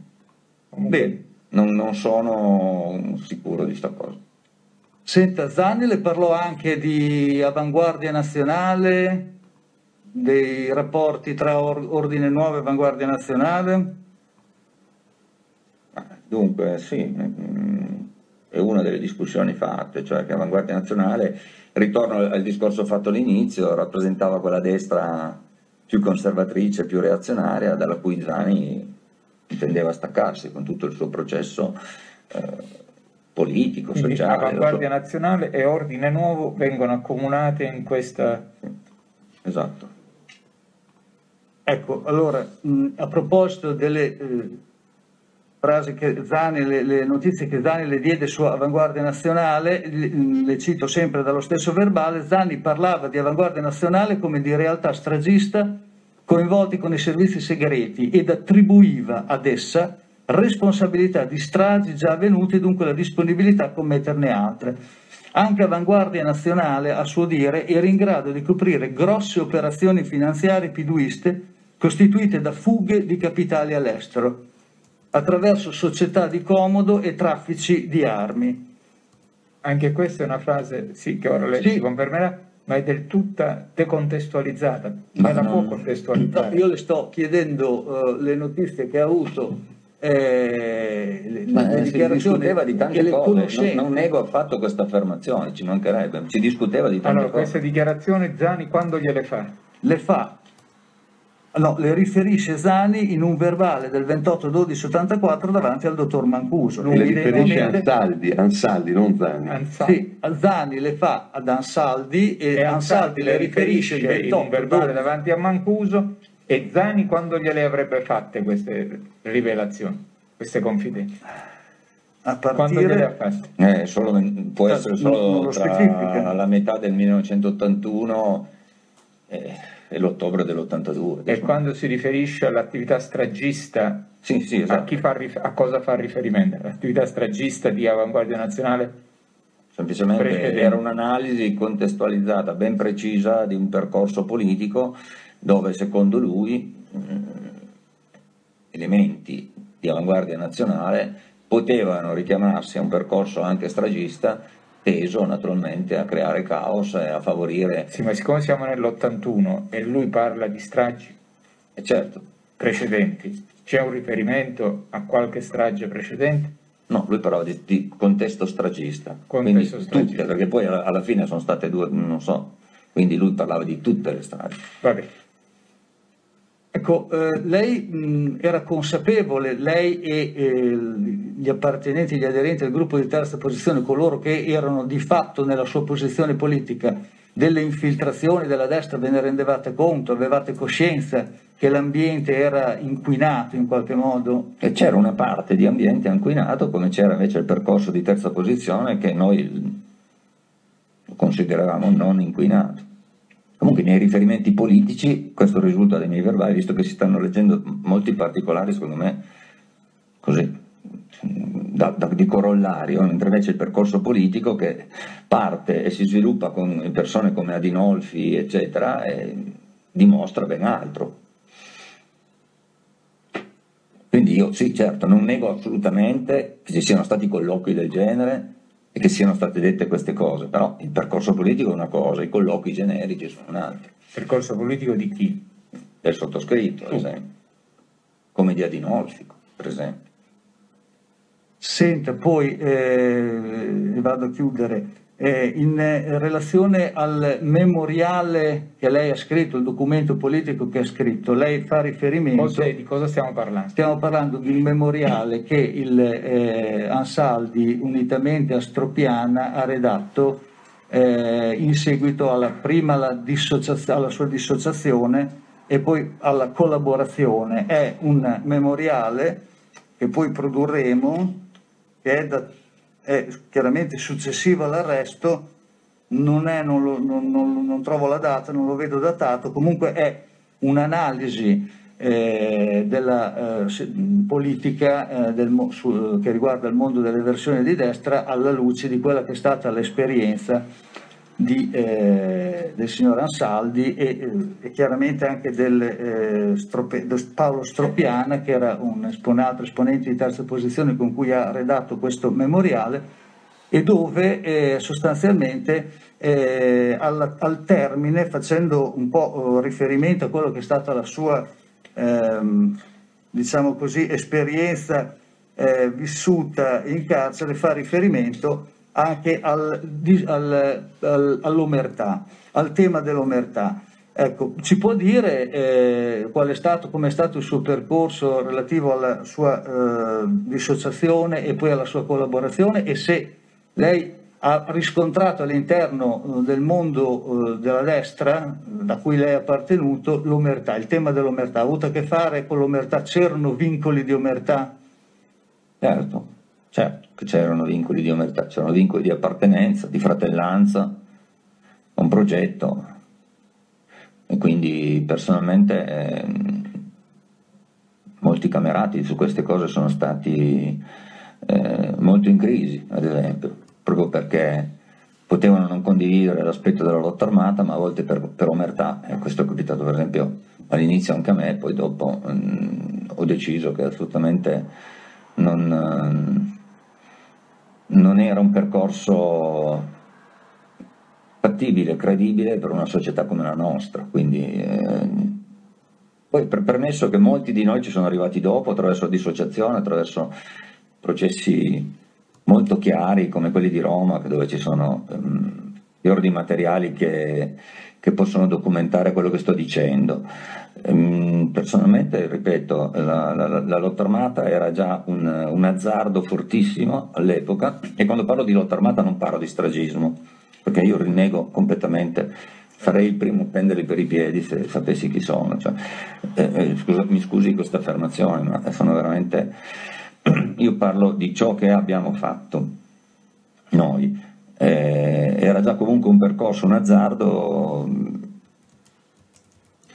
sono sicuro di sta cosa. Senta, Zani le parlò anche di Avanguardia Nazionale, dei rapporti tra Ordine Nuovo e Avanguardia Nazionale? Dunque sì, è una delle discussioni fatte, cioè che Avanguardia Nazionale, ritorno al discorso fatto all'inizio, rappresentava quella destra più conservatrice, più reazionaria, dalla cui Zani intendeva staccarsi con tutto il suo processo politico, sociale. Avanguardia Nazionale e Ordine Nuovo vengono accomunate in questa... Esatto. Ecco, allora, a proposito delle... frasi che Zani, le notizie che Zani le diede su Avanguardia Nazionale, le cito sempre dallo stesso verbale. Zani parlava di Avanguardia Nazionale come di realtà stragista coinvolti con i servizi segreti ed attribuiva ad essa responsabilità di stragi già avvenute e dunque la disponibilità a commetterne altre. Anche Avanguardia Nazionale, a suo dire, era in grado di coprire grosse operazioni finanziarie piduiste costituite da fughe di capitali all'estero, attraverso società di comodo e traffici di armi. Anche questa è una frase, sì, che ora lei si confermerà, ma è del tutta decontestualizzata. Ma la può contestualizzare? No, io le sto chiedendo le notizie che ha avuto, le dichiarazioni, si discuteva di tante cose, non nego affatto questa affermazione, ci mancherebbe, si discuteva di tante cose. Queste dichiarazioni Zani quando gliele fa? Le fa. No, le riferisce Zani in un verbale del 28/12/84 davanti al dottor Mancuso. Le riferisce Ansaldi, non Zani. Sì, Zani le fa ad Ansaldi e Ansaldi le riferisce in un verbale davanti a Mancuso. E Zani quando gliele avrebbe fatte queste rivelazioni, queste confidenze? A partire... Quando gliele ha fatte? Può essere solo tra la metà del 1981 è l'ottobre dell'82. E quando si riferisce all'attività stragista, sì, esatto. A cosa fa riferimento? L'attività stragista di Avanguardia Nazionale? Semplicemente era un'analisi contestualizzata ben precisa di un percorso politico dove secondo lui elementi di Avanguardia Nazionale potevano richiamarsi a un percorso anche stragista teso naturalmente a creare caos e a favorire... Sì, ma siccome siamo nell'81 e lui parla di stragi certo. precedenti, c'è un riferimento a qualche strage precedente? No, lui parlava di contesto stragista, Contesto stragista. Tutte, perché poi alla fine sono state due, non so, quindi lui parlava di tutte le stragi. Vabbè. Ecco, lei era consapevole, lei e gli appartenenti, gli aderenti al gruppo di terza posizione, coloro che erano di fatto nella sua posizione politica, delle infiltrazioni della destra, ve ne rendevate conto, avevate coscienza che l'ambiente era inquinato in qualche modo? E c'era una parte di ambiente inquinato, come c'era invece il percorso di terza posizione che noi consideravamo non inquinato. Comunque nei riferimenti politici, questo risulta dai miei verbali, visto che si stanno leggendo molti particolari, secondo me, così, di corollario, mentre invece il percorso politico che parte e si sviluppa con persone come Adinolfi, eccetera, dimostra ben altro. Quindi io sì, certo, non nego assolutamente che ci siano stati colloqui del genere e che siano state dette queste cose, però il percorso politico è una cosa, i colloqui generici sono un'altra. Percorso politico di chi? Del sottoscritto, ad esempio, come di Adinolfi, per esempio. Senta, poi vado a chiudere. In relazione al memoriale che lei ha scritto, il documento politico che ha scritto, lei fa riferimento... Di cosa stiamo parlando? Stiamo parlando di un memoriale che il Ansaldi, unitamente a Stropiana, ha redatto in seguito alla sua dissociazione e poi alla collaborazione. È un memoriale che poi produrremo, che è chiaramente successivo all'arresto, non trovo la data, non lo vedo datato, comunque è un'analisi della politica che riguarda il mondo delle versioni di destra alla luce di quella che è stata l'esperienza del signor Ansaldi e chiaramente anche del Paolo Stropiana, che era un altro esponente di terza posizione con cui ha redatto questo memoriale, e dove sostanzialmente al termine, facendo un po' riferimento a quello che è stata la sua diciamo così, esperienza vissuta in carcere, fa riferimento anche all'omertà, al tema dell'omertà. Ecco, ci può dire come è stato il suo percorso relativo alla sua dissociazione e poi alla sua collaborazione, e se lei ha riscontrato all'interno del mondo della destra da cui lei è appartenuto l'omertà, il tema dell'omertà, ha avuto a che fare con l'omertà? C'erano vincoli di omertà? Certo che c'erano vincoli di omertà, c'erano vincoli di appartenenza, di fratellanza, a un progetto, e quindi personalmente molti camerati su queste cose sono stati molto in crisi, ad esempio, proprio perché potevano non condividere l'aspetto della lotta armata, ma a volte per omertà, e questo è capitato per esempio all'inizio anche a me, poi dopo ho deciso che assolutamente non era un percorso fattibile, credibile per una società come la nostra. Quindi poi permesso che molti di noi ci sono arrivati dopo attraverso la dissociazione, attraverso processi molto chiari come quelli di Roma, dove ci sono gli ordini materiali che possono documentare quello che sto dicendo. Personalmente, ripeto, la lotta armata era già un azzardo fortissimo all'epoca, e quando parlo di lotta armata non parlo di stragismo, perché io rinnego completamente, farei il primo a prenderli per i piedi se sapessi chi sono. Cioè, mi scusi questa affermazione, ma sono veramente... Io parlo di ciò che abbiamo fatto noi. Era già comunque un percorso, un azzardo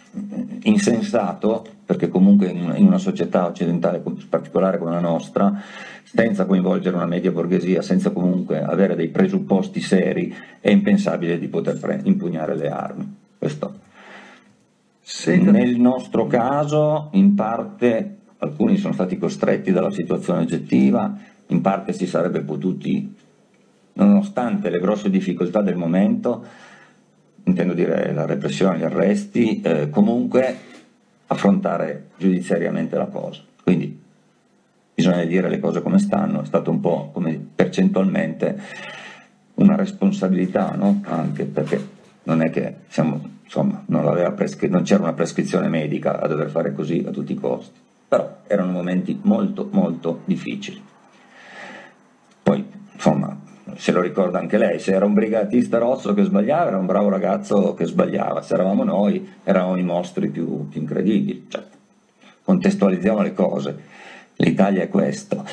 insensato, perché comunque in una società occidentale particolare come la nostra, senza coinvolgere una media borghesia, senza comunque avere dei presupposti seri, è impensabile di poter impugnare le armi. Questo. Nel nostro caso, in parte, alcuni sono stati costretti dalla situazione oggettiva, in parte si sarebbe potuti, nonostante le grosse difficoltà del momento, intendo dire la repressione, gli arresti, comunque affrontare giudiziariamente la cosa. Quindi bisogna dire le cose come stanno, è stato un po' come percentualmente una responsabilità, no? Anche perché non è che insomma, non c'era una prescrizione medica a dover fare così a tutti i costi, però erano momenti molto molto difficili. Poi insomma, se lo ricorda anche lei, se era un brigatista rosso che sbagliava era un bravo ragazzo che sbagliava, se eravamo noi eravamo i mostri più incredibili. Cioè, contestualizziamo le cose, l'Italia è questo,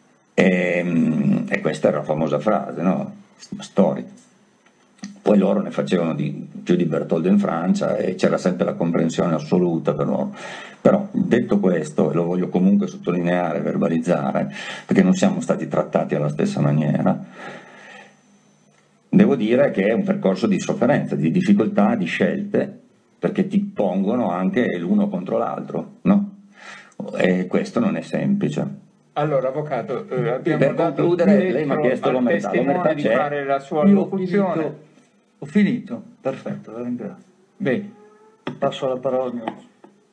e questa era la famosa frase, no? Storica. Poi loro ne facevano più di Bertoldo in Francia e c'era sempre la comprensione assoluta per loro. Però detto questo, e lo voglio comunque sottolineare, verbalizzare, perché non siamo stati trattati alla stessa maniera, devo dire che è un percorso di sofferenza, di difficoltà, di scelte, perché ti pongono anche l'uno contro l'altro, no? E questo non è semplice. Allora, avvocato, abbiamo per dato concludere, lei mi ha chiesto al testimone di fare la sua allocuzione. Ho finito, perfetto, la ringrazio. Bene. Passo la parola al mio.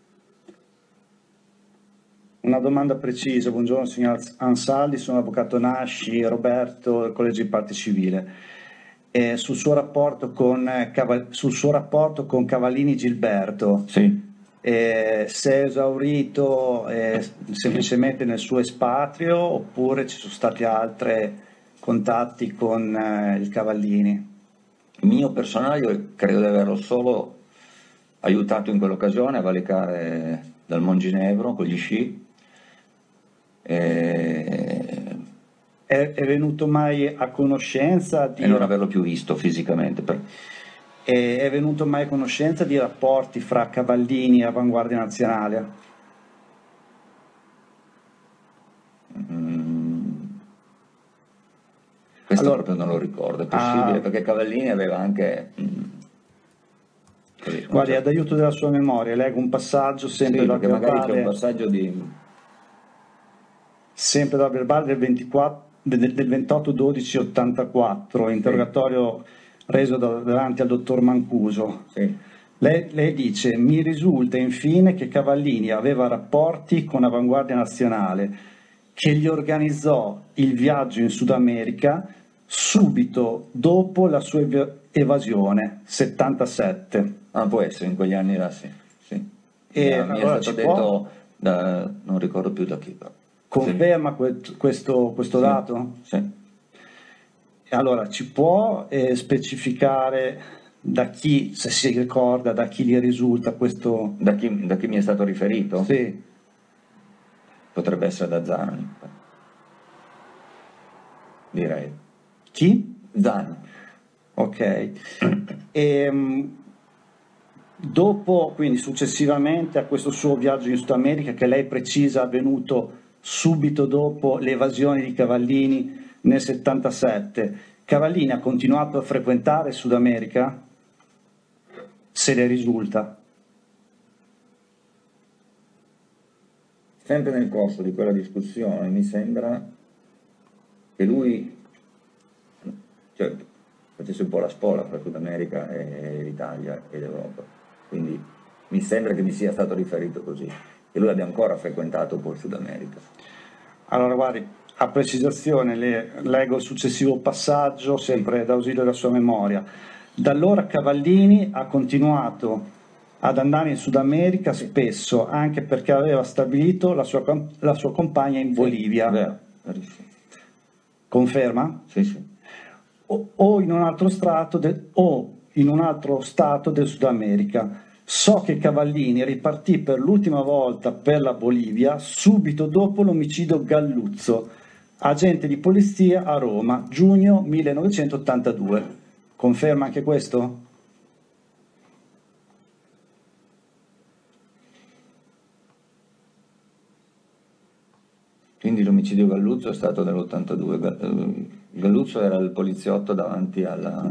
Una domanda precisa. Buongiorno signor Ansaldi, sono avvocato Nasci Roberto del Collegio di Parte Civile. Sul suo rapporto con Cavallini Gilberto, sì. Si è esaurito semplicemente nel suo espatrio oppure ci sono stati altri contatti con il Cavallini? Mio personale, io credo di averlo solo aiutato in quell'occasione a valicare dal Monginevro con gli sci. È venuto mai a conoscenza di... E non averlo più visto fisicamente. È venuto mai a conoscenza di rapporti fra Cavallini e Avanguardia Nazionale? Questo allora, proprio non lo ricordo, è possibile, perché Cavallini aveva anche... Guardi, ad aiuto della sua memoria, leggo un passaggio sempre dal verbale... magari c'è un passaggio di... Sempre dal verbale del 28/12/84, interrogatorio reso davanti al dottor Mancuso. Sì. Lei dice: mi risulta infine che Cavallini aveva rapporti con Avanguardia Nazionale, che gli organizzò il viaggio in Sud America subito dopo la sua evasione, 77. Ah, può essere, in quegli anni là, sì. Mi allora è stato detto, non ricordo più da chi. Conferma questo dato? Sì. Allora, ci può specificare da chi, se si ricorda, da chi gli risulta questo... Da chi mi è stato riferito? Sì. Potrebbe essere da Zani. Direi. Chi? Zani. Ok. Dopo, quindi successivamente a questo suo viaggio in Sud America, che lei precisa avvenuto subito dopo l'evasione di Cavallini nel 77, Cavallini ha continuato a frequentare Sud America? Se le risulta? Sempre nel corso di quella discussione mi sembra che lui facesse un po' la spola tra Sud America e l'Italia e l'Europa, quindi mi sembra che mi sia stato riferito così, che lui abbia ancora frequentato poi Sud America. Allora guardi, a precisazione leggo il successivo passaggio, sempre d'ausilio della sua memoria. Da allora Cavallini ha continuato ad andare in Sud America spesso, anche perché aveva stabilito la sua compagna in Bolivia. Vero. Conferma? Sì. O in un altro stato del Sud America. So che Cavallini ripartì per l'ultima volta per la Bolivia subito dopo l'omicidio Galluzzo, agente di polizia a Roma, giugno 1982. Conferma anche questo? Quindi l'omicidio Galluzzo è stato nell'82. Galluzzo era il poliziotto davanti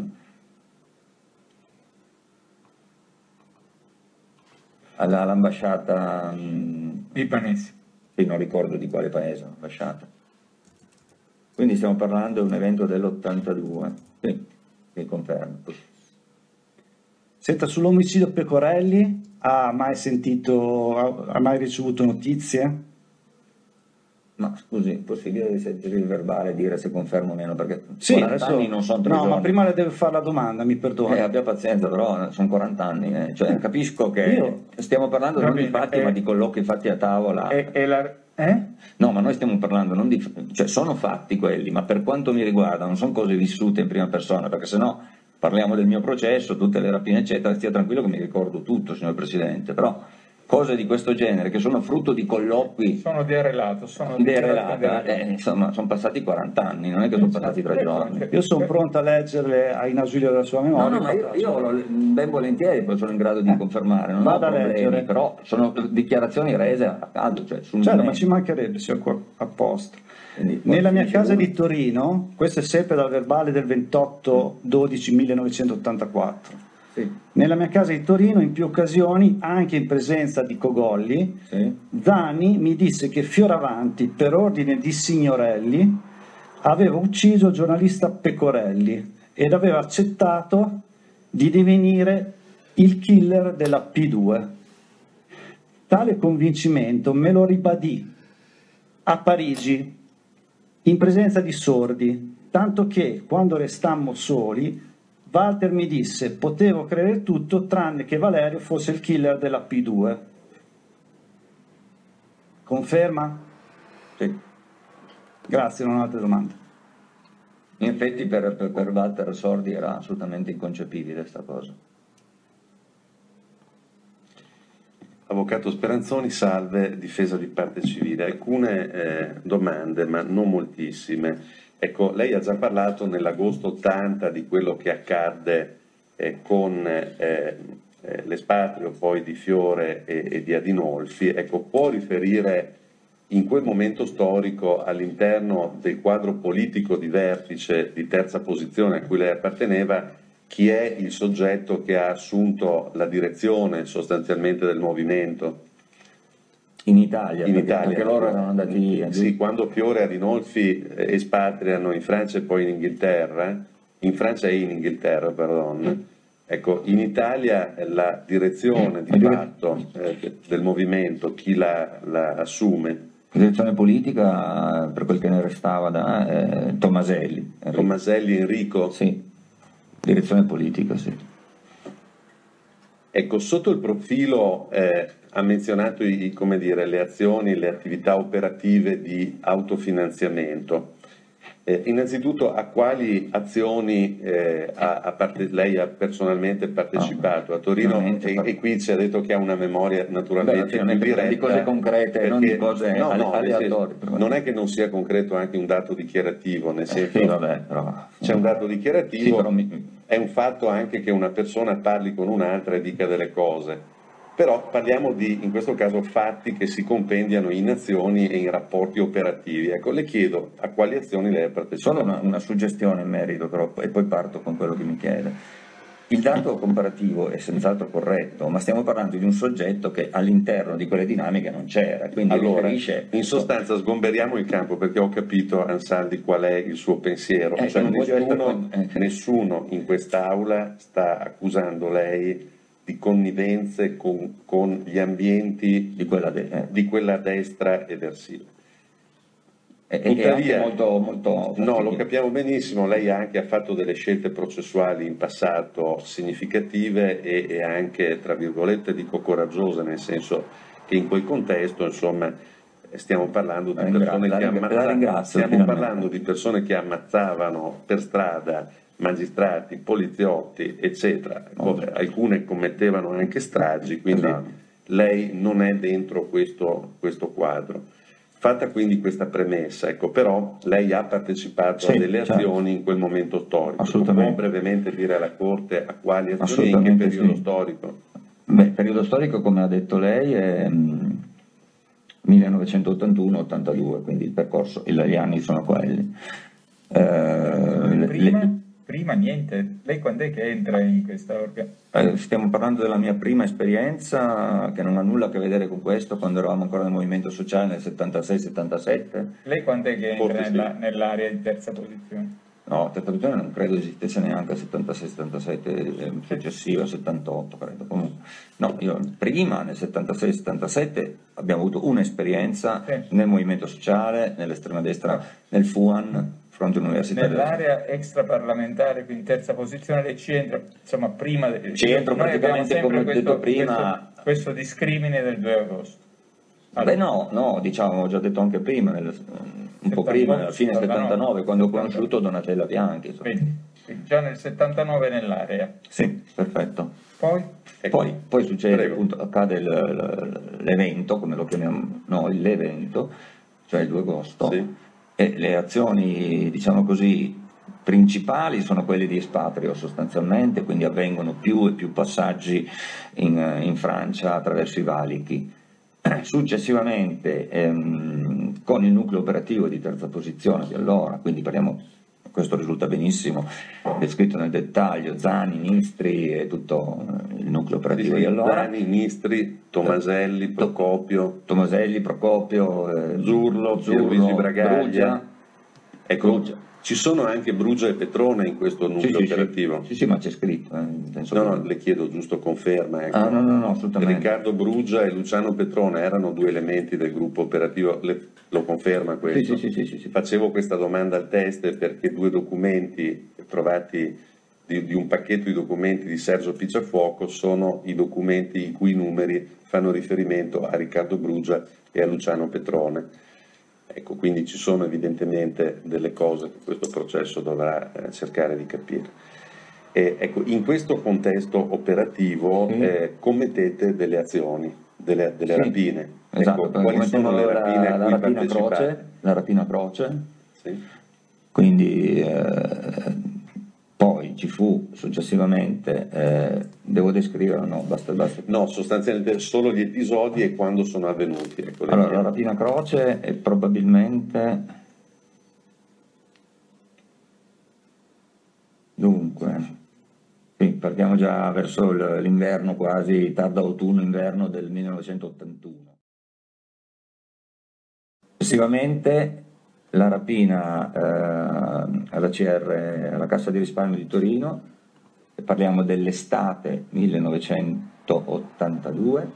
all'ambasciata libanese. Sì, non ricordo di quale paese, ambasciata. Quindi stiamo parlando di un evento dell'82. Sì, che confermo. Senta, sull'omicidio Pecorelli ha mai ricevuto notizie? Ma scusi, è possibile sentire il verbale e dire se confermo o meno? Perché Sì, 40 anni non sono 3 no, giorni. ma prima le deve fare la domanda, mi perdoni. Abbia pazienza, però sono 40 anni. Cioè, capisco che stiamo parlando non di fatti, ma di colloqui fatti a tavola. No, ma noi stiamo parlando non di... Cioè, sono fatti quelli, ma per quanto mi riguarda non sono cose vissute in prima persona, perché sennò parliamo del mio processo, tutte le rapine, eccetera, stia tranquillo che mi ricordo tutto, signor Presidente, però... cose di questo genere che sono frutto di colloqui sono derelato, insomma sono passati 40 anni, non è che sono passati 3 giorni. Io sono pronto a leggerle in ausilio della sua memoria. No, ma io ben volentieri poi sono in grado di confermare, non ho problemi, leggere. Però sono dichiarazioni rese a caso, cioè certo, ma ci mancherebbe, sia a posto. Nella mia casa di Torino, questo è sempre dal verbale del 28/12/1984. Nella mia casa di Torino, in più occasioni, anche in presenza di Cogolli, Zani mi disse che Fioravanti, per ordine di Signorelli, aveva ucciso il giornalista Pecorelli ed aveva accettato di divenire il killer della P2. Tale convincimento me lo ribadì a Parigi, in presenza di sordi, tanto che quando restammo soli Walter mi disse: potevo credere tutto tranne che Valerio fosse il killer della P2. Conferma? Sì. Grazie, non ho altre domande. In effetti per Walter Sordi era assolutamente inconcepibile questa cosa. Avvocato Speranzoni, salve, difesa di parte civile. Alcune domande, ma non moltissime. Ecco, lei ha già parlato nell'agosto 80 di quello che accadde con l'espatrio poi di Fiore e di Adinolfi. Ecco, può riferire in quel momento storico, all'interno del quadro politico di vertice di terza posizione a cui lei apparteneva, chi è il soggetto che ha assunto la direzione sostanzialmente del movimento? In Italia, perché loro erano andati via. Sì, quando Fiore e Adinolfi espatriano in Francia e poi in Inghilterra, in Francia e in Inghilterra, pardon, ecco, in Italia la direzione di fatto del movimento, chi la assume? La direzione politica, per quel che ne restava da Tomaselli. Tomaselli Enrico? Sì, direzione politica, sì. Ecco, sotto il profilo, ha menzionato le azioni, le attività operative di autofinanziamento. Innanzitutto, a quali azioni lei ha personalmente partecipato? A Torino, e qui ci ha detto che ha una memoria naturalmente più diretta, di cose concrete, non di cose aleatorie. Non è che non sia concreto anche un dato dichiarativo, nel senso c'è un dato dichiarativo, è un fatto anche che una persona parli con un'altra e dica delle cose. Però parliamo di, in questo caso, fatti che si compendiano in azioni e in rapporti operativi. Ecco, le chiedo a quali azioni lei ha partecipato. Solo una suggestione in merito, però, e poi parto con quello che mi chiede. Il dato comparativo è senz'altro corretto, ma stiamo parlando di un soggetto che all'interno di quelle dinamiche non c'era, quindi allora, riferisce... in sostanza sgomberiamo il campo, perché ho capito, Ansaldi, qual è il suo pensiero. Cioè, nessuno in quest'Aula sta accusando lei di connivenze con gli ambienti di quella destra eversiva. Tuttavia, molto no, lo capiamo benissimo, lei ha fatto delle scelte processuali in passato significative e anche, tra virgolette, dico coraggiose, nel senso che in quel contesto, insomma, stiamo parlando di persone che ammazzavano per strada magistrati, poliziotti, eccetera. Alcune commettevano anche stragi, quindi lei non è dentro questo quadro. Fatta quindi questa premessa, ecco, però lei ha partecipato a delle azioni in quel momento storico. Può brevemente dire alla Corte a quali azioni e in che periodo storico? Beh, il periodo storico, come ha detto lei, è 1981-82, quindi il percorso, gli anni sono quelli. Prima niente, lei quando è che entra in questa organizzazione? Stiamo parlando della mia prima esperienza, che non ha nulla a che vedere con questo, quando eravamo ancora nel Movimento Sociale nel 76-77. Lei quando è che entra nell'area di terza posizione? No, terza posizione non credo esistesse neanche al 76-77, successivo al 78 credo. Comunque, no, io prima nel 76-77 abbiamo avuto un'esperienza nel Movimento Sociale, nell'estrema destra, nel FUAN, Fronte Universitario. Nell'area extraparlamentare, quindi terza posizione, lei ci entra, insomma, prima. Ci entro praticamente come ho detto prima. Questo discrimine del 2 agosto. Beh no, diciamo, ho già detto anche prima, un po' prima, alla fine 79, quando ho conosciuto Donatella Bianchi. Quindi già nel 79 nell'area. Sì, perfetto. Poi succede, appunto, accade l'evento, come lo chiamiamo noi, l'evento, cioè il 2 agosto, sì. E le azioni, diciamo così, principali sono quelle di espatrio sostanzialmente, quindi avvengono più e più passaggi in Francia attraverso i valichi. Successivamente con il nucleo operativo di terza posizione di allora, quindi parliamo, questo risulta benissimo descritto nel dettaglio, Zani, Nistri e tutto il nucleo operativo di allora. Zani, Nistri, Tomaselli, Procopio, Zurlo, Pierluigi Bragaglia. Ecco, Brugia. Ci sono anche Brugia e Petrone in questo nucleo operativo? Sì, ma c'è scritto. No, le chiedo giusto conferma. Ecco. No, assolutamente. Riccardo Brugia e Luciano Petrone erano 2 elementi del gruppo operativo, lo conferma questo? Sì. Facevo questa domanda al test perché 2 documenti trovati di un pacchetto di documenti di Sergio Picciafuoco sono i documenti i cui numeri fanno riferimento a Riccardo Brugia e a Luciano Petrone. Ecco, quindi ci sono evidentemente delle cose che questo processo dovrà cercare di capire. Ecco, in questo contesto operativo commettete delle azioni, delle rapine. Esatto, ecco, quali sono le rapine a cui partecipate? La rapina Croce, sì. Quindi poi ci fu successivamente, devo descrivere, no, basta. No, sostanzialmente solo gli episodi e quando sono avvenuti. Ecco, allora, la rapina Croce è probabilmente, dunque, sì, partiamo già verso l'inverno, quasi tardo autunno-inverno del 1981. Successivamente la rapina alla CR, alla Cassa di Risparmio di Torino, e parliamo dell'estate 1982,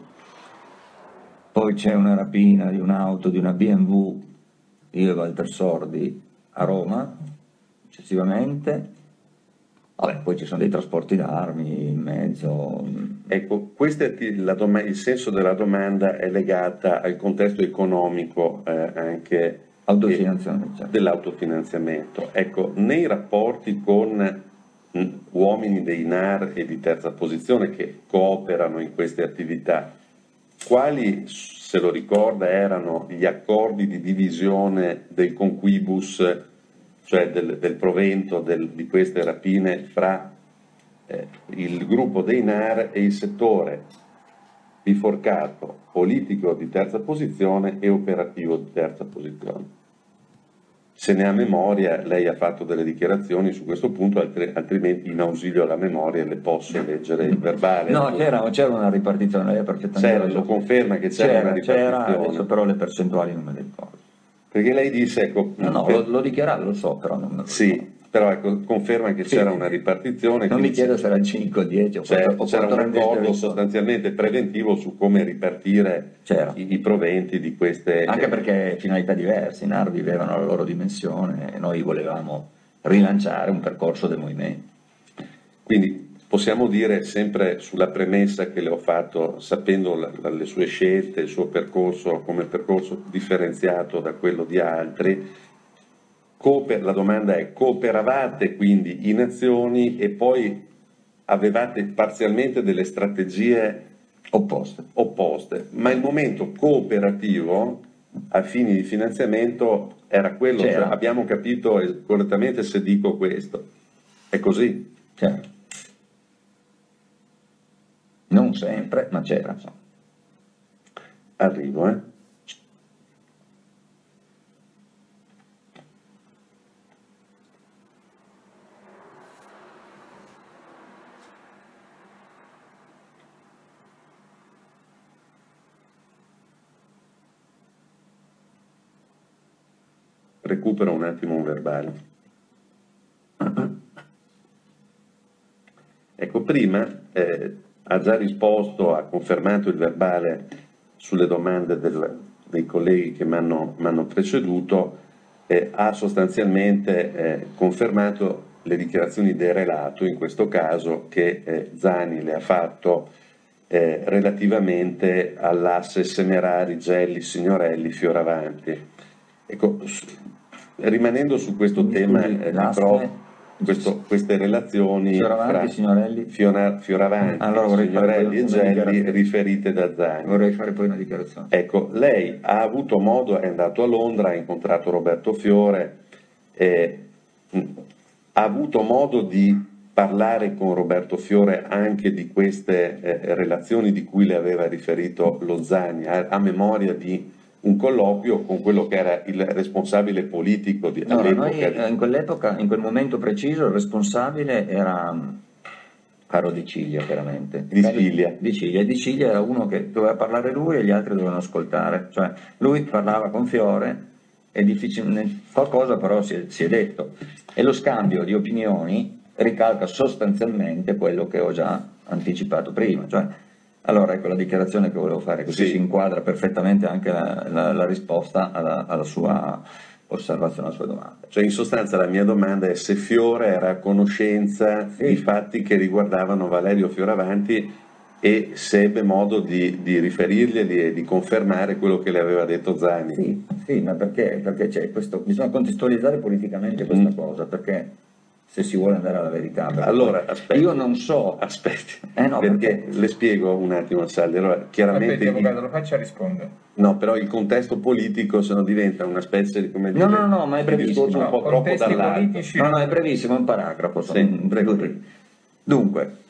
poi c'è una rapina di un'auto, di una BMW, io e Walter Sordi, a Roma, successivamente. Vabbè, poi ci sono dei trasporti d'armi in mezzo. Ecco, il senso della domanda è legata al contesto economico anche dell'autofinanziamento. Ecco, nei rapporti con uomini dei NAR e di terza posizione che cooperano in queste attività, quali, se lo ricorda, erano gli accordi di divisione del conquibus, cioè del provento di queste rapine fra il gruppo dei NAR e il settore biforcato politico di terza posizione e operativo di terza posizione? Se ne ha memoria, lei ha fatto delle dichiarazioni su questo punto, altrimenti in ausilio alla memoria le posso leggere il verbale. No, c'era una ripartizione, lei ha perfettamente lo conferma che c'era una ripartizione. Adesso però le percentuali non me le ricordo. Perché lei disse, ecco... L'ho dichiarato, lo so, però non me lo ricordo. Sì, però ecco, conferma che c'era una ripartizione. Non mi chiedo se era 5 o 10 o 4. C'era un accordo sostanzialmente preventivo su come ripartire i proventi di queste... Anche perché finalità diverse, i NAR vivevano la loro dimensione e noi volevamo rilanciare un percorso del movimento. Quindi possiamo dire, sempre sulla premessa che le ho fatto, sapendo le sue scelte, il suo percorso come percorso differenziato da quello di altri, la domanda è: cooperavate quindi in azioni e poi avevate parzialmente delle strategie opposte, ma il momento cooperativo a fini di finanziamento era quello, cioè, abbiamo capito correttamente se dico questo, è così? Certo. Non sempre, ma c'era. Arrivo, recupero un attimo un verbale. Ecco, prima ha già risposto, ha confermato il verbale sulle domande dei colleghi che mi hanno preceduto, ha sostanzialmente confermato le dichiarazioni del relato, in questo caso, che Zani le ha fatto relativamente all'asse Semerari, Gelli, Signorelli, Fioravanti. Ecco, rimanendo su questo tema, queste relazioni Fioravanti, Signorelli, Fioravanti, allora, Signorelli e Gelli riferite da Zani. Vorrei fare poi una dichiarazione. Ecco, lei ha avuto modo, è andato a Londra, ha incontrato Roberto Fiore, ha avuto modo di parlare con Roberto Fiore anche di queste relazioni di cui le aveva riferito lo Zani, a memoria di un colloquio con quello che era il responsabile politico all'epoca. In quell'epoca, in quel momento preciso, il responsabile era Caro Di Ciglia, chiaramente. Di Ciglia. Di Ciglia era uno che doveva parlare lui e gli altri dovevano ascoltare, cioè lui parlava con Fiore e difficilmente qualcosa però si è detto, e lo scambio di opinioni ricalca sostanzialmente quello che ho già anticipato prima, cioè, allora ecco la dichiarazione che volevo fare, così si inquadra perfettamente anche la risposta alla sua osservazione, alla sua domanda. Cioè in sostanza la mia domanda è se Fiore era a conoscenza di fatti che riguardavano Valerio Fioravanti e se ebbe modo di riferirglieli e di confermare quello che le aveva detto Zani. Sì, ma perché c'è questo, bisogna contestualizzare politicamente questa cosa, perché se si vuole andare alla verità. Allora, aspetti. Io non so. Aspetti. No, perché le spiego un attimo, Salli. Allora, chiaramente. Aspetti, avvocato, lo faccia rispondere. No, però il contesto politico se no diventa una specie di come dire. No, ma è brevissimo. Un po' troppo dall'alto. No, è brevissimo, è un paragrafo. Dunque,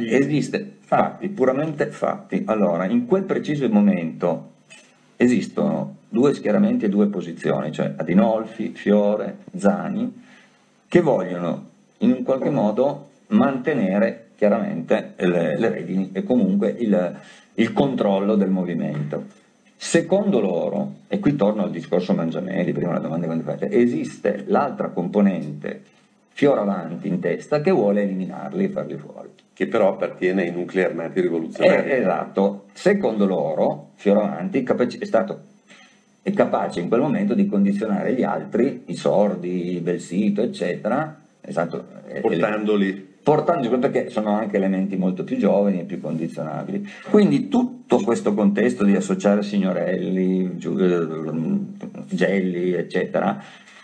fatti, puramente fatti. Allora, in quel preciso momento esistono due schieramenti e due posizioni, cioè Adinolfi, Fiore, Zani, che vogliono in un qualche modo mantenere chiaramente le redini e comunque il controllo del movimento. Secondo loro, e qui torno al discorso Mangiamelli, prima la domanda che mi fate, esiste l'altra componente Fioravanti in testa che vuole eliminarli e farli fuori. Che però appartiene ai nuclei armati rivoluzionari. Esatto. Secondo loro, Fioravanti è capace in quel momento di condizionare gli altri, i sordi, il Belsito, eccetera, esatto, portandoli perché sono anche elementi molto più giovani e più condizionabili. Quindi tutto questo contesto di associare Signorelli, Gelli, eccetera,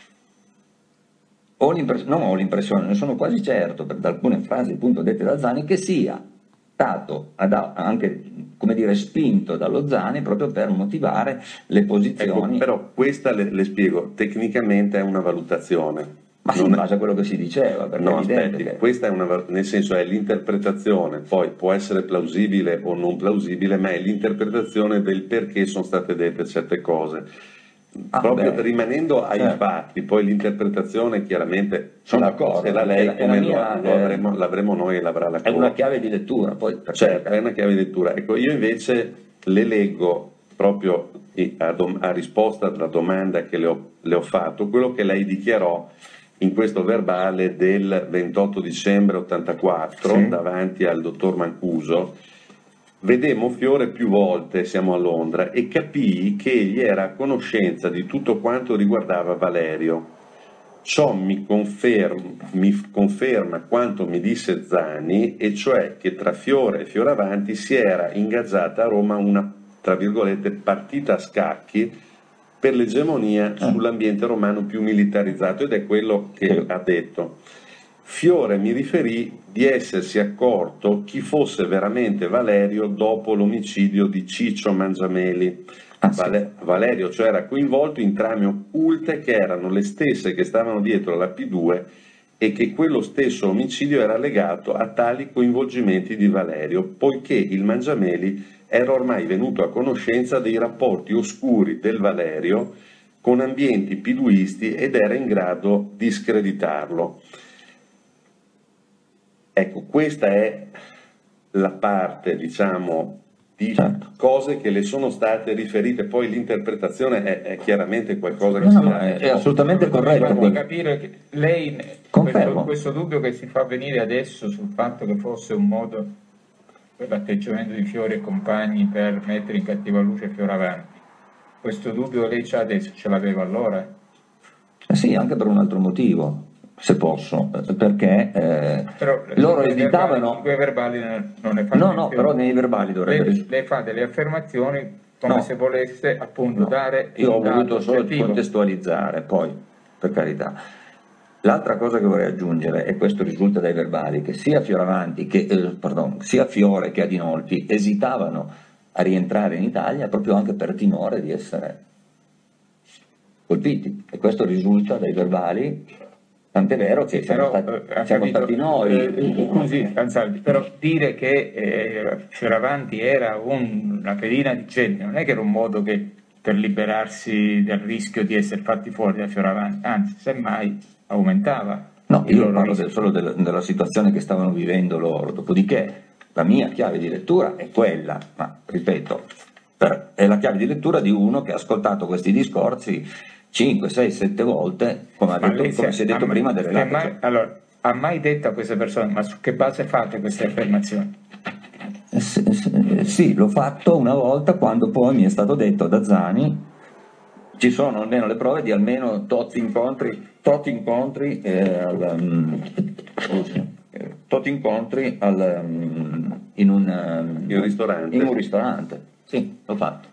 non ho l'impressione, ne sono quasi certo, da alcune frasi appunto dette da Zani, che sia stato anche, come dire, spinto dallo Zani proprio per motivare le posizioni. Ecco, però questa le spiego, tecnicamente è una valutazione. Ma in base a quello che si diceva, perché no, è evidente aspetti, questa è nel senso è l'interpretazione, poi può essere plausibile o non plausibile, ma è l'interpretazione del perché sono state dette certe cose. Proprio rimanendo ai fatti, poi l'interpretazione chiaramente sono d'accordo, se la lei come l'avremo noi e l'avrà la Corte. È una chiave di lettura, poi certo, è una chiave di lettura. Ecco, io invece le leggo proprio a risposta alla domanda che le ho fatto, quello che lei dichiarò in questo verbale del 28 dicembre 84 davanti al dottor Mancuso. Vedemmo Fiore più volte, siamo a Londra, e capii che egli era a conoscenza di tutto quanto riguardava Valerio. Ciò mi conferma quanto mi disse Zani, e cioè che tra Fiore e Fioravanti si era ingaggiata a Roma una, tra virgolette, partita a scacchi per l'egemonia sull'ambiente romano più militarizzato, ed è quello che ha detto. Fiore mi riferì di essersi accorto chi fosse veramente Valerio dopo l'omicidio di Ciccio Mangiameli. Valerio cioè era coinvolto in trame occulte che erano le stesse che stavano dietro la P2 e che quello stesso omicidio era legato a tali coinvolgimenti di Valerio, poiché il Mangiameli era ormai venuto a conoscenza dei rapporti oscuri del Valerio con ambienti piduisti ed era in grado di screditarlo. Ecco, questa è la parte, diciamo, di certo. cose che le sono state riferite, poi l'interpretazione è chiaramente qualcosa che è assolutamente corretto. Devo capire che lei, Confermo. questo dubbio che si fa venire adesso sul fatto che fosse un modo per l'atteggiamento di Fiori e compagni per mettere in cattiva luce Fioravanti, questo dubbio lei c'ha adesso, ce l'aveva allora? Sì, anche per un altro motivo, se posso, perché Però loro esitavano. I quei verbali non ne fanno. No, però nei verbali dovrebbe. Lei fa delle affermazioni come se volesse appunto dare. Io ho un dato voluto solo oggettivo. contestualizzare, poi, per carità. L'altra cosa che vorrei aggiungere, e questo risulta dai verbali, che sia Fioravanti sia Fiore che Adinolfi esitavano a rientrare in Italia proprio anche per timore di essere colpiti, e questo risulta dai verbali, tant'è vero che siamo stati noi. Scusi, Ansaldi, però dire che Fioravanti era una pedina di gente non è che era un modo per liberarsi dal rischio di essere fatti fuori da Fioravanti, anzi, semmai aumentava. No, io parlo solo della situazione che stavano vivendo loro, dopodiché la mia chiave di lettura è quella, ma ripeto, è la chiave di lettura di uno che ha ascoltato questi discorsi 5, 6, 7 volte, come si è detto prima del relato. Allora, ha mai detto a queste persone, ma su che base fate queste affermazioni? Sì, l'ho fatto una volta quando poi mi è stato detto da Zani ci sono almeno le prove di almeno tot incontri in un ristorante. Sì, l'ho fatto.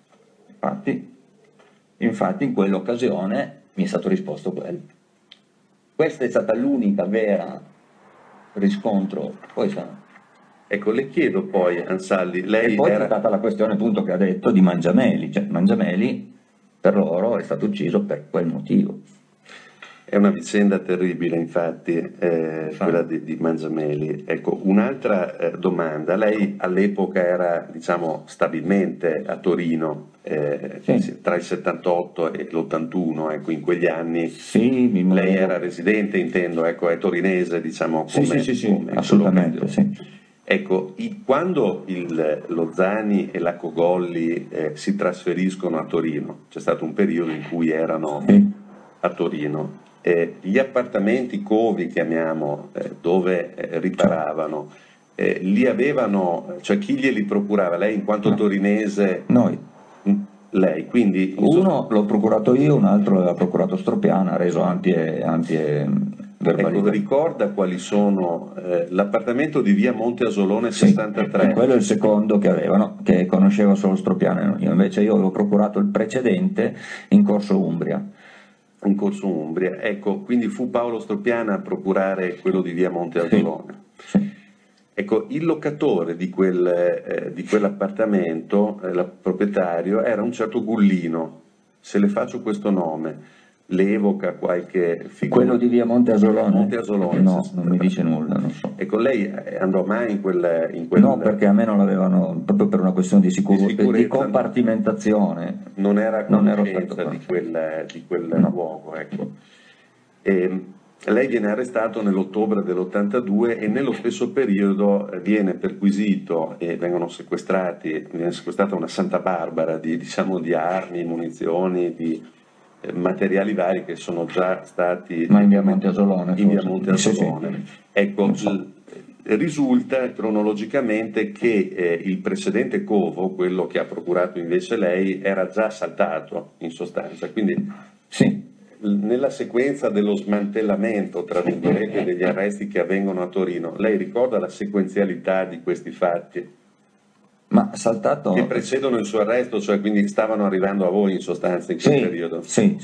Infatti in quell'occasione mi è stato risposto quello. Questa è stata l'unica vera riscontro. Poi ecco, le chiedo poi, Ansaldi, lei e poi c'è stata la questione appunto che ha detto di Mangiameli, cioè Mangiameli per loro è stato ucciso per quel motivo. È una vicenda terribile, infatti, quella di Mangiameli. Ecco, un'altra domanda. Lei all'epoca era, diciamo, stabilmente a Torino, sì. Tra il 78 e l'81, ecco, in quegli anni. Sì, lei era residente, intendo, ecco, è torinese, diciamo, come assolutamente, sì. Ecco, quando lo Zani e la Cogolli si trasferiscono a Torino, c'è stato un periodo in cui erano a Torino, gli appartamenti covi, chiamiamo, dove riparavano, li avevano, cioè chi glieli procurava? Lei in quanto torinese? Noi. Lei, quindi... Uno l'ho procurato io, un altro l'aveva procurato Stropiana, ha reso ampie ecco, ricorda quali sono l'appartamento di via Monte Asolone 63? Sì, quello è il secondo che avevano, che conosceva solo Stropiana. Invece io avevo procurato il precedente in Corso Umbria. In Corso Umbria, ecco, quindi fu Paolo Stropiana a procurare quello di via Monte Asolone. Sì. Ecco, il locatore di quell'appartamento, il proprietario, era un certo Gullino. Se le faccio questo nome, le evoca qualche figura? Quello di via Monte Asolone? Monte Asolone, no, non mi dice nulla, non so. Ecco, lei andò mai in quel... No, perché a me non l'avevano, proprio per una questione di sicurezza, di compartimentazione. Non era a conoscenza di quel luogo, ecco. Lei viene arrestato nell'ottobre dell'82 e nello stesso periodo viene perquisito e viene sequestrata una Santa Barbara di armi, munizioni, di materiali vari che sono già stati... Ma in via Monte Asolone. In via Monte Asolone. Sì. Ecco, risulta cronologicamente che il precedente covo, quello che ha procurato invece lei, era già saltato in sostanza, quindi... Sì. Nella sequenza dello smantellamento, tra virgolette, degli arresti che avvengono a Torino, lei ricorda la sequenzialità di questi fatti? Ma saltato... Che precedono il suo arresto, cioè quindi stavano arrivando a voi in sostanza in quel periodo? Sì.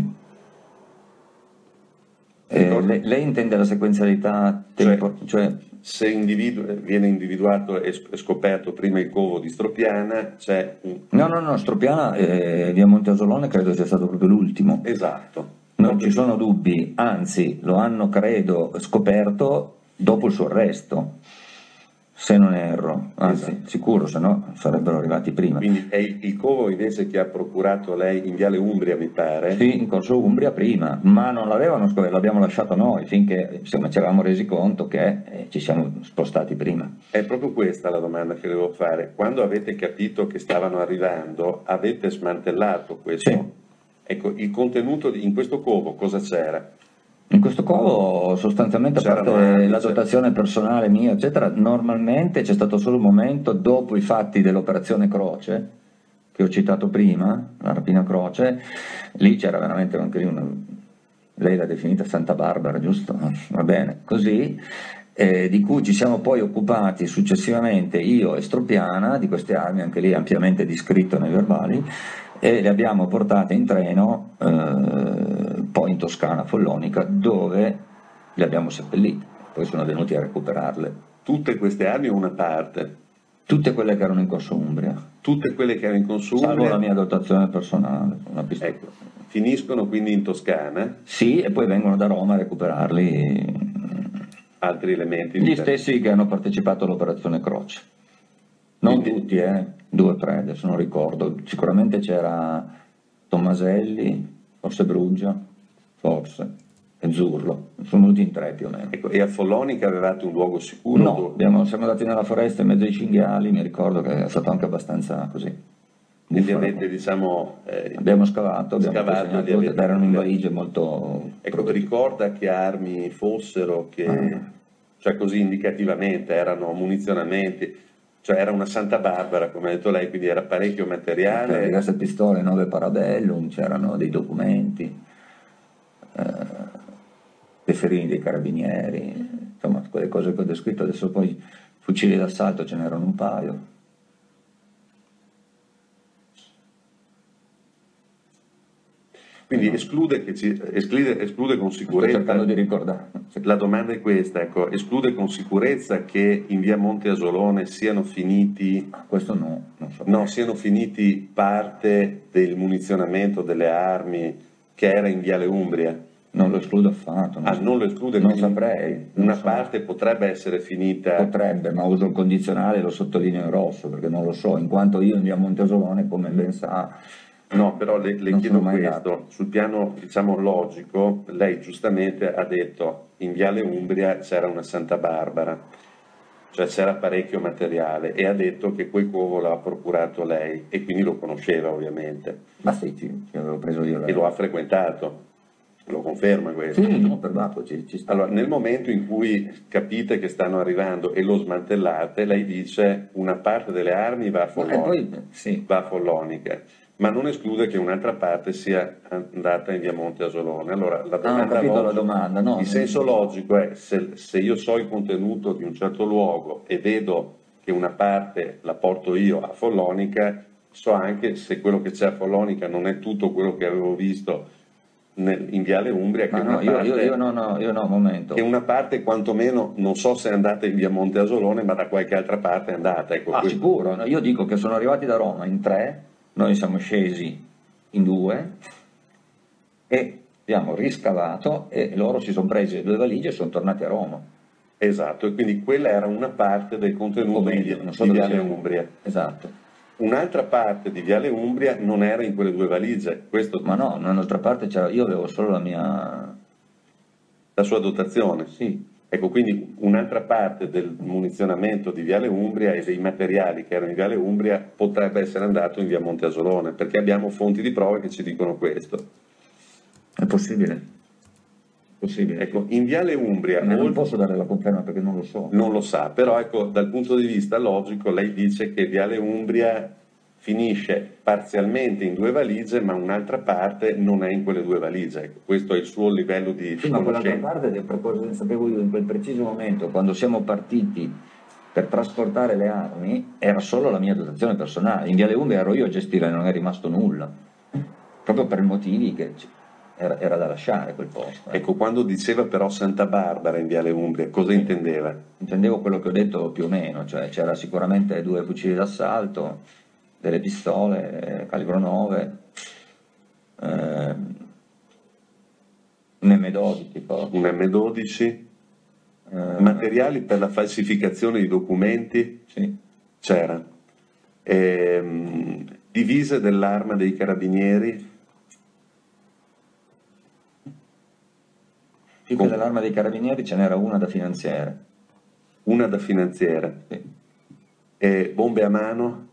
Lei intende la sequenzialità cioè se viene individuato e scoperto prima il covo di Stropiana, c'è No, Stropiana via Monte Asolone credo sia stato proprio l'ultimo. Esatto. Non ci sono dubbi, anzi lo hanno credo scoperto dopo il suo arresto. se non erro, anzi Esatto. sicuro, se no sarebbero arrivati prima. Quindi è il covo invece che ha procurato lei in Viale Umbria, mi pare? Sì, in Corso Umbria prima, ma non l'avevano scoperto, l'abbiamo lasciato noi finché insomma, ci eravamo resi conto che ci siamo spostati prima. È proprio questa la domanda che devo fare. Quando avete capito che stavano arrivando, avete smantellato questo? Sì. Ecco, il contenuto in questo covo cosa c'era? In questo covo sostanzialmente, a C'erano parte armi, la c'era- dotazione personale mia, eccetera, normalmente c'è stato solo un momento dopo i fatti dell'operazione Croce, che ho citato prima, la rapina Croce, lì c'era veramente anche lì lei l'ha definita Santa Barbara, giusto? Va bene, così, di cui ci siamo poi occupati successivamente io e Stropiana, di queste armi, anche lì ampiamente descritto nei verbali, e le abbiamo portate in treno poi in Toscana, Follonica, dove le abbiamo seppellite, poi sono venuti a recuperarle. Tutte queste armi o una parte? Tutte quelle che erano in Corso Umbria, Tutte quelle che erano in Corso salvo Umbria, la mia dotazione personale, una pistola. ecco, finiscono quindi in Toscana, Sì, e poi vengono da Roma a recuperarli altri elementi. gli stessi che hanno partecipato all'operazione Croce. Non Quindi- tutti, 2 o 3, adesso non ricordo. Sicuramente c'era Tommaselli, forse Bruggia, forse, e Zurlo. Sono venuti in 3 più o meno. Ecco, e a Follonica avevate un luogo sicuro? No, dove- siamo andati nella foresta in mezzo ai cinghiali, mi ricordo che è stato anche abbastanza così. Quindi Bufalo. avete, diciamo, Abbiamo scavato, abbiamo scavato consegnato di avere- tutte, erano in valigie molto... ecco, ricorda che armi fossero, che, cioè così indicativamente, erano munizionamenti, cioè era una Santa Barbara, come ha detto lei, quindi era parecchio C'erano materiale. diverse pistole, 9 Parabellum, c'erano dei documenti, dei ferini dei carabinieri, insomma quelle cose che ho descritto. Adesso poi fucili d'assalto ce n'erano un paio. Quindi esclude con Sto sicurezza, cercando di ricordare. la domanda è questa, ecco, esclude con sicurezza che in via Monte Asolone siano finiti, Questo no, non so. no, siano finiti parte del munizionamento delle armi che era in Viale Umbria? Non lo escludo affatto. Non lo esclude, Non quindi saprei. non una so. parte potrebbe essere finita. Potrebbe, ma uso il condizionale e lo sottolineo in rosso perché non lo so, in quanto io in via Monteasolone, come ben sa, No, però le Non chiedo sono mai questo, sul piano diciamo logico, lei giustamente ha detto in Viale Umbria c'era una Santa Barbara, cioè c'era parecchio materiale e ha detto che quel covo l'ha procurato lei e quindi lo conosceva ovviamente ma sì, ci avevo preso io. e lo ha frequentato, lo conferma questo? Sì, no, per Bacco ci sta. Allora, nel momento in cui capite che stanno arrivando e lo smantellate, lei dice una parte delle armi va a E Follonica. poi, sì, Va a Follonica, ma non esclude che un'altra parte sia andata in via Monte Asolone. Allora, la ho domanda capito la logica- domanda, no? il senso logico è se io so il contenuto di un certo luogo e vedo che una parte la porto io a Follonica, so anche se quello che c'è a Follonica non è tutto quello che avevo visto in Viale Umbria, che Ma una no, io parte... no, un momento. Che una parte quantomeno non so se è andata in via Monte Asolone, ma da qualche altra parte è andata. Ecco, Ah, sicuro, no, io dico che sono arrivati da Roma in 3, noi siamo scesi in 2 e abbiamo riscavato e loro si sono presi le 2 valigie e sono tornati a Roma. Esatto, e quindi quella era una parte del O contenuto meglio, non so di dove Viale siamo. Umbria. Esatto. Un'altra parte di Viale Umbria non era in quelle 2 valigie, questo Ma no, un'altra parte c'era, io avevo solo la mia... la sua dotazione. Sì, Ecco, quindi un'altra parte del munizionamento di Viale Umbria e dei materiali che erano in Viale Umbria potrebbe essere andato in via Monte Asolone, perché abbiamo fonti di prove che ci dicono questo. è possibile. Possibile. Ecco, in Viale Umbria, Non oltre- posso dare la conferma perché non lo so. non lo sa, però ecco, dal punto di vista logico lei dice che Viale Umbria finisce parzialmente in 2 valigie, ma un'altra parte non è in quelle 2 valigie. Ecco, questo è il suo livello di Sì, ma quell'altra conoscenza. parte, per cosa ne sapevo io in quel preciso momento, quando siamo partiti per trasportare le armi, era solo la mia dotazione personale. In Viale Umbria ero io a gestire, non è rimasto nulla, proprio per motivi che era da lasciare quel posto. Ecco, quando diceva però Santa Barbara in Viale Umbria, cosa intendeva? Intendevo quello che ho detto più o meno, cioè c'era sicuramente 2 fucili d'assalto, delle pistole calibro 9, un M12 tipo, Un M12, Materiali per la falsificazione di documenti? Sì. C'era. Divise dell'Arma dei Carabinieri? Tipo dell'Arma dei Carabinieri ce n'era una da finanziere. Una da finanziere. Sì. E bombe a mano?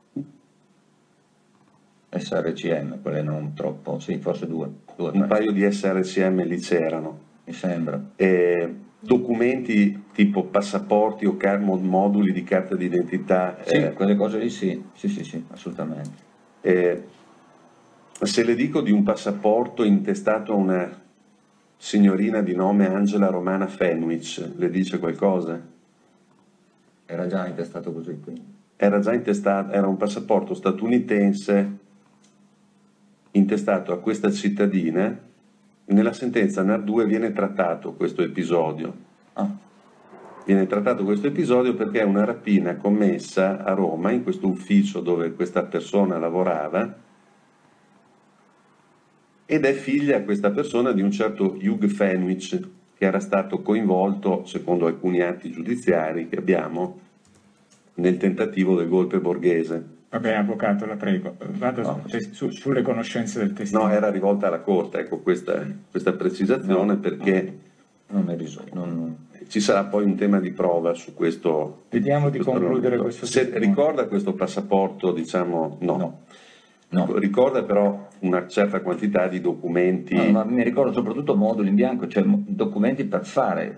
SRCM, quelle non troppo, sì, forse due Un paio di SRCM lì c'erano. mi sembra. Documenti tipo passaporti o moduli di carta d'identità? Sì, quelle cose lì sì, sì, assolutamente. Se le dico di un passaporto intestato a una signorina di nome Angela Romana Fenwick, le dice qualcosa? Era già intestato così, quindi. Era già intestato, era un passaporto statunitense intestato a questa cittadina. Nella sentenza NAR 2 viene trattato questo episodio. Viene trattato questo episodio perché è una rapina commessa a Roma, in questo ufficio dove questa persona lavorava, ed è figlia questa persona di un certo Hugh Fenwick, che era stato coinvolto, secondo alcuni atti giudiziari che abbiamo, nel tentativo del golpe borghese. Vabbè, avvocato, la prego, vada sulle conoscenze del testimone. No, era rivolta alla Corte, ecco questa precisazione, perché ci sarà poi un tema di prova su questo. Vediamo di concludere argomento. questo Se testimone. ricorda questo passaporto, diciamo, no. Ricorda però una certa quantità di documenti. No, ma mi ricordo soprattutto moduli in bianco, cioè documenti per fare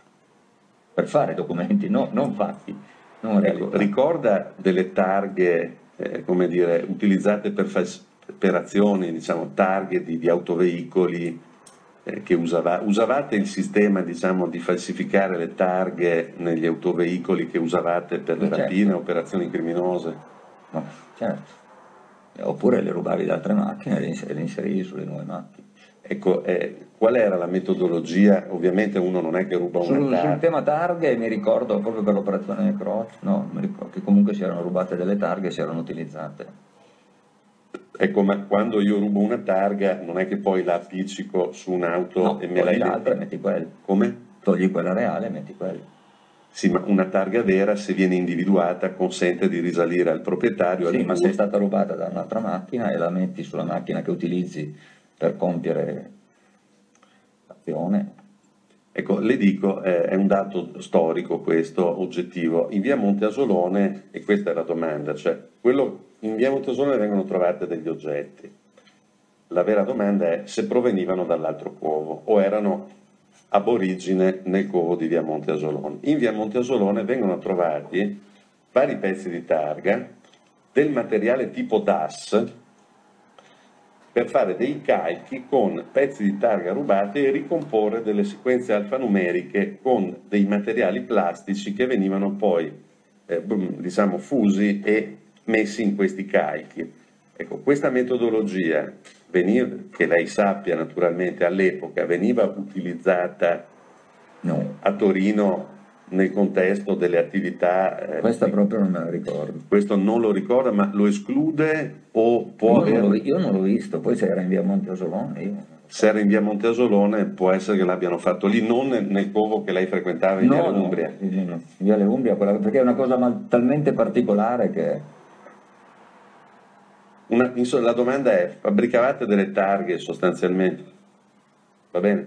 documenti, non fatti. Ecco, ricorda delle targhe, come dire, utilizzate per azioni, diciamo, targhe di autoveicoli che usavate il sistema, diciamo, di falsificare le targhe negli autoveicoli che usavate per le rapine, operazioni criminose? No, certo. Oppure le rubavi da altre macchine e le inserivi sulle nuove macchine. Ecco, qual era la metodologia? Ovviamente uno non è che ruba una targa. Sul tema targhe mi ricordo proprio per l'operazione Croce, mi ricordo che comunque si erano rubate delle targhe e si erano utilizzate. Ecco, ma quando io rubo una targa non è che poi la appiccico su un'auto e me la l'altra e metti quella. Come? Togli quella reale e metti quella. Sì, ma una targa vera, se viene individuata, consente di risalire al proprietario. Sì, ma se è stata rubata da un'altra macchina e la metti sulla macchina che utilizzi per compiere l'azione. Ecco, le dico, è un dato storico questo, oggettivo. In via Monteasolone, e questa è la domanda, cioè in via Monteasolone vengono trovate degli oggetti. La vera domanda è se provenivano dall'altro covo o erano ab origine nel covo di via Monteasolone. In via Monteasolone vengono trovati vari pezzi di targa, del materiale tipo DAS, per fare dei calchi con pezzi di targa rubati e ricomporre delle sequenze alfanumeriche con dei materiali plastici che venivano poi diciamo fusi e messi in questi calchi. Ecco, questa metodologia, che lei sappia naturalmente all'epoca, veniva utilizzata a Torino nel contesto delle attività. Questa proprio non me la ricordo. Questo non lo ricorda, ma lo esclude o può io non l'ho visto, poi se era in via Monteasolone. Se era in via Monteasolone può essere che l'abbiano fatto lì, non nel covo che lei frequentava in via Umbria. In via Umbria, perché è una cosa talmente particolare che. La domanda è: fabbricavate delle targhe sostanzialmente? Va bene?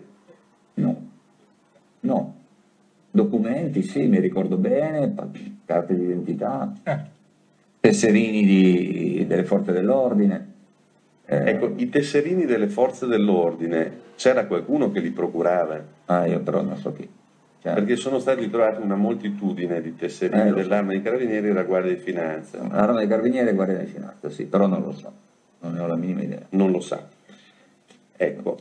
No. Documenti, sì, mi ricordo bene, carte di identità, tesserini delle forze dell'ordine. Ecco, i tesserini delle forze dell'ordine, c'era qualcuno che li procurava? Io però non so chi. Certo. Perché sono stati trovati una moltitudine di tesserini dell'Arma dei Carabinieri e della Guardia di Finanza. L'Arma dei Carabinieri e Guardia di Finanza, sì, però non lo so, non ne ho la minima idea. Non lo sa. Ecco.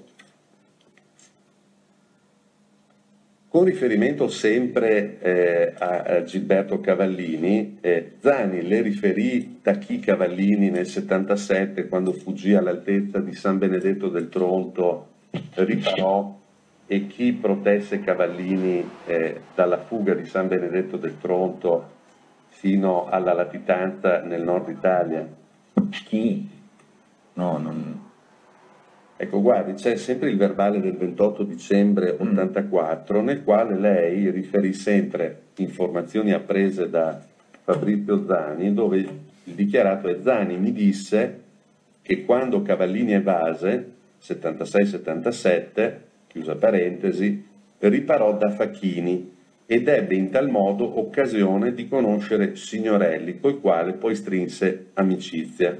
Con riferimento sempre a Gilberto Cavallini, Zani le riferì da chi Cavallini nel 77, quando fuggì all'altezza di San Benedetto del Tronto, riparò, e chi protesse Cavallini dalla fuga di San Benedetto del Tronto fino alla latitanza nel nord Italia? Chi? No, non. Ecco, guardi, c'è sempre il verbale del 28 dicembre 84 nel quale lei riferì sempre informazioni apprese da Fabrizio Zani, dove il dichiarato è: Zani mi disse che quando Cavallini evase, 76-77, chiusa parentesi, riparò da Facchini ed ebbe in tal modo occasione di conoscere Signorelli, col quale poi strinse amicizia.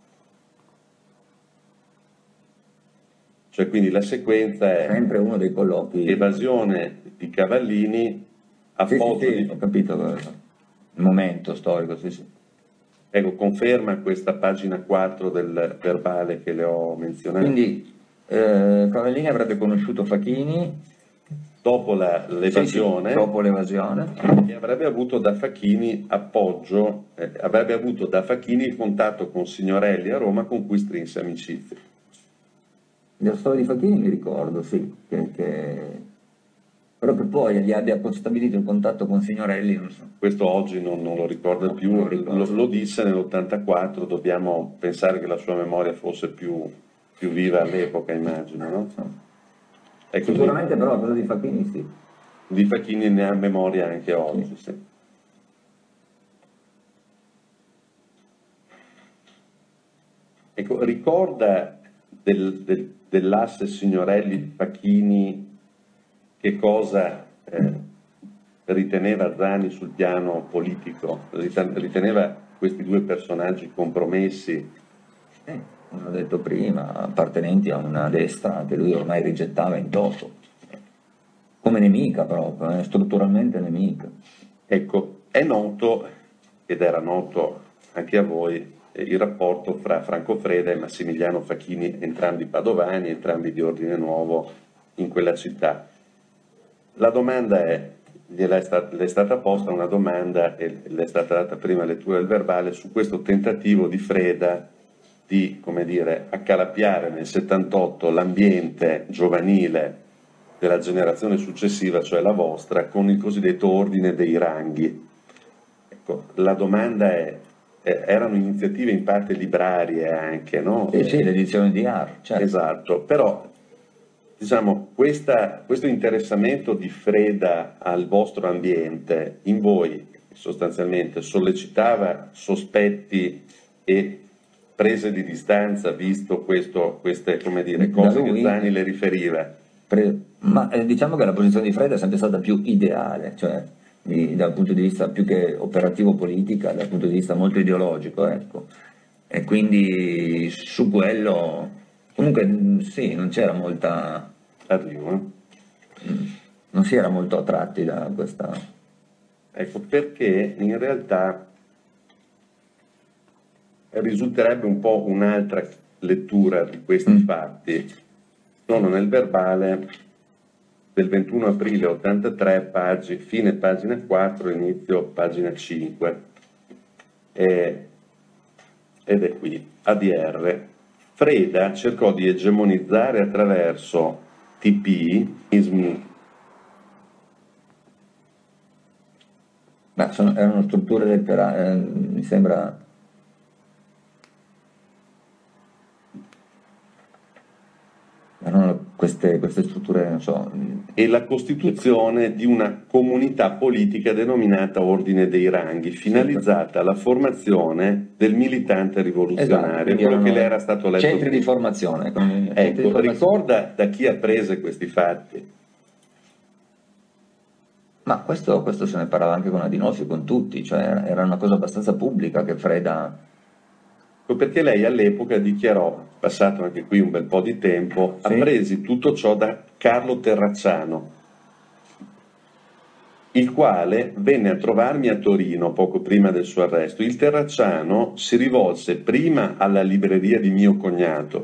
Cioè, quindi la sequenza è sempre uno dei colloqui. Evasione di Cavallini, appoggio sì, ho capito il momento storico, sì. Ecco, conferma questa pagina 4 del verbale che le ho menzionato. Quindi Cavallini avrebbe conosciuto Facchini dopo l'evasione, sì, dopo l'evasione, e avrebbe avuto da Facchini appoggio, avrebbe avuto da Facchini il contatto con Signorelli a Roma, con cui strinse amicizia. La storia di Facchini mi ricordo, sì, che proprio poi gli abbia stabilito il contatto con Signorelli, non so. Questo oggi non lo ricorda più, lo disse nell'84, dobbiamo pensare che la sua memoria fosse più viva all'epoca, immagino, no? È sicuramente però cosa di Facchini sì. Di Facchini ne ha memoria anche oggi, sì. Ecco, ricorda dell'asse Signorelli-Facchini che cosa riteneva Zani sul piano politico? Riteneva questi due personaggi compromessi? Come ho detto prima, appartenenti a una destra che lui ormai rigettava in toto, come nemica proprio, strutturalmente nemica. Ecco, è noto, ed era noto anche a voi, il rapporto fra Franco Freda e Massimiliano Facchini, entrambi padovani, entrambi di ordine nuovo in quella città. La domanda è, le è stata posta una domanda, e le è stata data prima lettura del verbale, su questo tentativo di Freda di, come dire, accalappiare nel 78 l'ambiente giovanile della generazione successiva, cioè la vostra, con il cosiddetto ordine dei ranghi. Ecco, la domanda è, erano iniziative in parte librarie anche, no? Sì, l'edizione di Ar, certo. Esatto, però diciamo questo interessamento di Freda al vostro ambiente in voi sostanzialmente sollecitava sospetti e prese di distanza, visto queste, come dire, cose che Zani le riferiva? Ma diciamo che la posizione di Freda è sempre stata più ideale, cioè dal punto di vista più che operativo politica, dal punto di vista molto ideologico, ecco. E quindi su quello comunque sì, non c'era molta... Arrivo. Non si era molto attratti da questa... Ecco, perché in realtà risulterebbe un po' un'altra lettura di questi fatti. Sono nel verbale del 21 aprile 83, fine pagina 4, inizio pagina 5. Ed è qui, ADR. Freda cercò di egemonizzare attraverso TP, erano strutture letterarie, mi sembra... Erano queste strutture, non so... E la costituzione di una comunità politica denominata Ordine dei Ranghi, finalizzata alla formazione del militante rivoluzionario, esatto, quello che le era stato letto. Centri di formazione. Ecco, ricorda da chi ha preso questi fatti? Ma questo se ne parlava anche con Adinolfi, con tutti, cioè era una cosa abbastanza pubblica che Freda... Perché lei all'epoca dichiarò, passato anche qui un bel po' di tempo, sì, appresi tutto ciò da Carlo Terracciano, il quale venne a trovarmi a Torino poco prima del suo arresto. Il Terracciano si rivolse prima alla libreria di mio cognato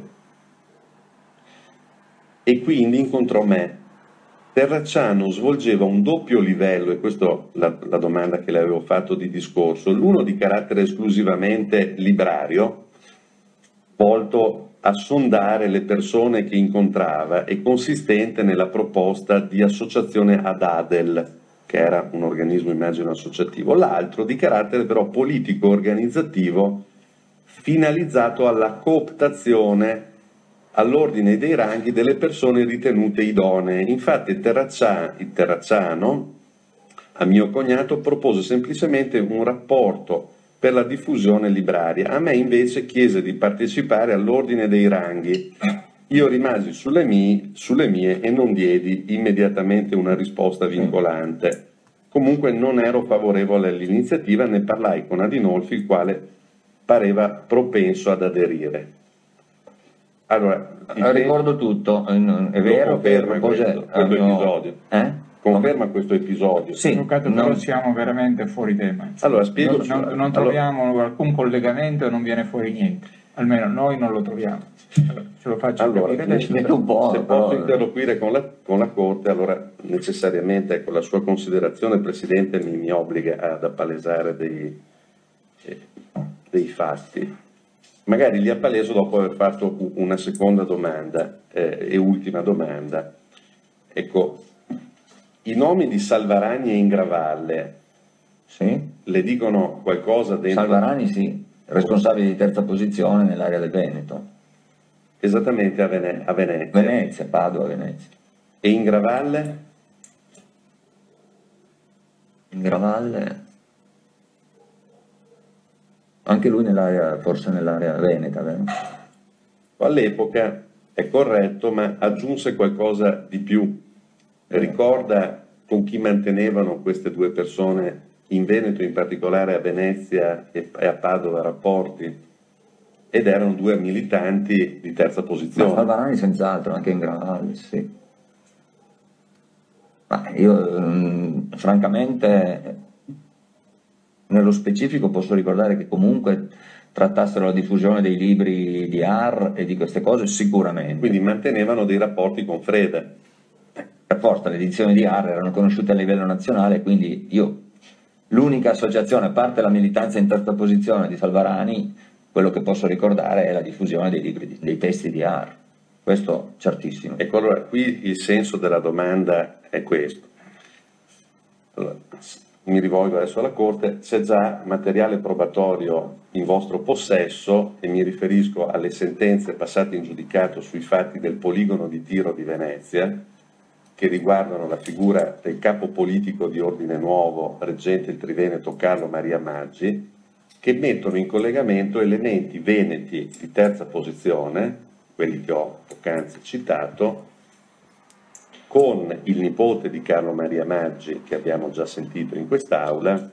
e quindi incontrò me. Terracciano svolgeva un doppio livello, e questa la domanda che le avevo fatto di discorso, l'uno di carattere esclusivamente librario, volto a sondare le persone che incontrava e consistente nella proposta di associazione ad ADEL, che era un organismo, immagino, associativo, l'altro di carattere però politico-organizzativo finalizzato alla cooptazione all'ordine dei ranghi delle persone ritenute idonee. Infatti il Terracciano, a mio cognato, propose semplicemente un rapporto per la diffusione libraria. A me invece chiese di partecipare all'ordine dei ranghi. Io rimasi sulle mie e non diedi immediatamente una risposta vincolante. Comunque non ero favorevole all'iniziativa, ne parlai con Adinolfi, il quale pareva propenso ad aderire. Allora, ricordo tutto, è vero, conferma questo episodio. Conferma questo episodio. Sì, Avvocato, però siamo veramente fuori tema. Allora, spiego. Non troviamo alcun collegamento e non viene fuori niente. Almeno noi non lo troviamo. Ce lo faccio capire. Se posso interloquire con la Corte, allora necessariamente la sua considerazione, Presidente, mi obbliga ad appalesare dei fatti. Magari li appaleso dopo aver fatto una seconda domanda e ultima domanda. Ecco, i nomi di Salvarani e Ingravalle le dicono qualcosa dentro? Salvarani sì, responsabile di terza posizione nell'area del Veneto. Esattamente a Venezia. Venezia, Padova, Venezia. E Ingravalle? Ingravalle... Anche lui forse nell'area veneta, vero? All'epoca è corretto, ma aggiunse qualcosa di più. Ricorda con chi mantenevano queste due persone in Veneto, in particolare a Venezia e a Padova, rapporti? Ed erano due militanti di terza posizione. Ma Salvarani senz'altro, anche Ingravalle, sì. Ma io francamente... Nello specifico posso ricordare che comunque trattassero la diffusione dei libri di AR e di queste cose sicuramente. Quindi mantenevano dei rapporti con Freda. Per forza, le edizioni di AR erano conosciute a livello nazionale, quindi l'unica associazione, a parte la militanza in terza posizione di Salvarani, quello che posso ricordare è la diffusione dei libri, dei testi di AR. Questo certissimo. Ecco, allora qui il senso della domanda è questo. Allora, mi rivolgo adesso alla Corte, c'è già materiale probatorio in vostro possesso, e mi riferisco alle sentenze passate in giudicato sui fatti del poligono di tiro di Venezia, che riguardano la figura del capo politico di Ordine Nuovo, reggente il Triveneto Carlo Maria Maggi, che mettono in collegamento elementi veneti di terza posizione, quelli che ho poc'anzi citato, con il nipote di Carlo Maria Maggi, che abbiamo già sentito in quest'Aula,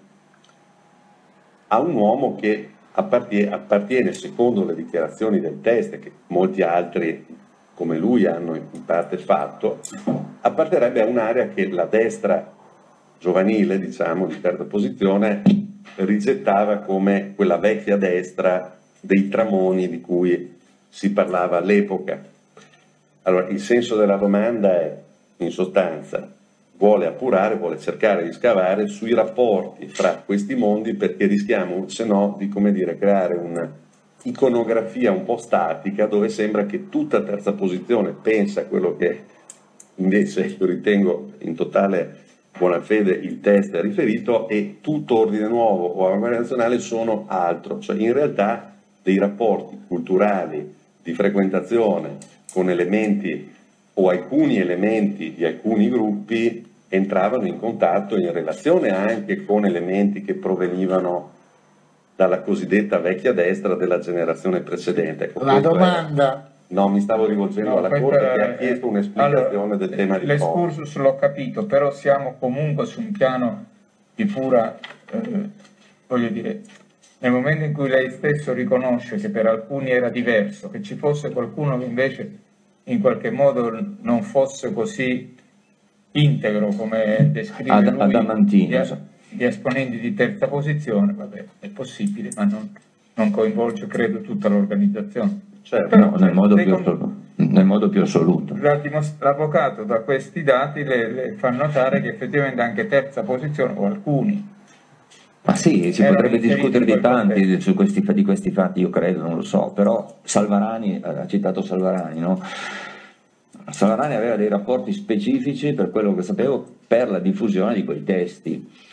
a un uomo che appartiene, secondo le dichiarazioni del test, che molti altri come lui hanno in parte fatto, apparterrebbe a un'area che la destra giovanile, diciamo, di terza posizione, rigettava come quella vecchia destra dei Tramoni di cui si parlava all'epoca. Allora, il senso della domanda è, in sostanza, vuole appurare, vuole cercare di scavare sui rapporti fra questi mondi, perché rischiamo, se no, di, come dire, creare un'iconografia un po' statica, dove sembra che tutta terza posizione pensa a quello che invece io ritengo in totale buona fede il test è riferito, e tutto Ordine Nuovo o Avanguardia Nazionale sono altro, cioè in realtà dei rapporti culturali di frequentazione con elementi o alcuni elementi di alcuni gruppi entravano in contatto, in relazione anche con elementi che provenivano dalla cosiddetta vecchia destra della generazione precedente. Ecco, la domanda... No, mi stavo rivolgendo alla Corte che ha chiesto un'esplicazione del tema di l'escursus l'ho capito, però siamo comunque su un piano di pura, voglio dire, nel momento in cui lei stesso riconosce che per alcuni era diverso, che ci fosse qualcuno che invece in qualche modo non fosse così integro come descrive lui, gli esponenti di terza posizione, vabbè, è possibile, ma non coinvolge, credo, tutta l'organizzazione. Certo, però, nel modo più assoluto. L'avvocato da questi dati le fa notare che effettivamente anche terza posizione, o alcuni. Ma sì, si potrebbe discutere di tanti di questi fatti, io credo, non lo so, però Salvarani, ha citato Salvarani, no? Salvarani aveva dei rapporti specifici, per quello che sapevo, per la diffusione di quei testi.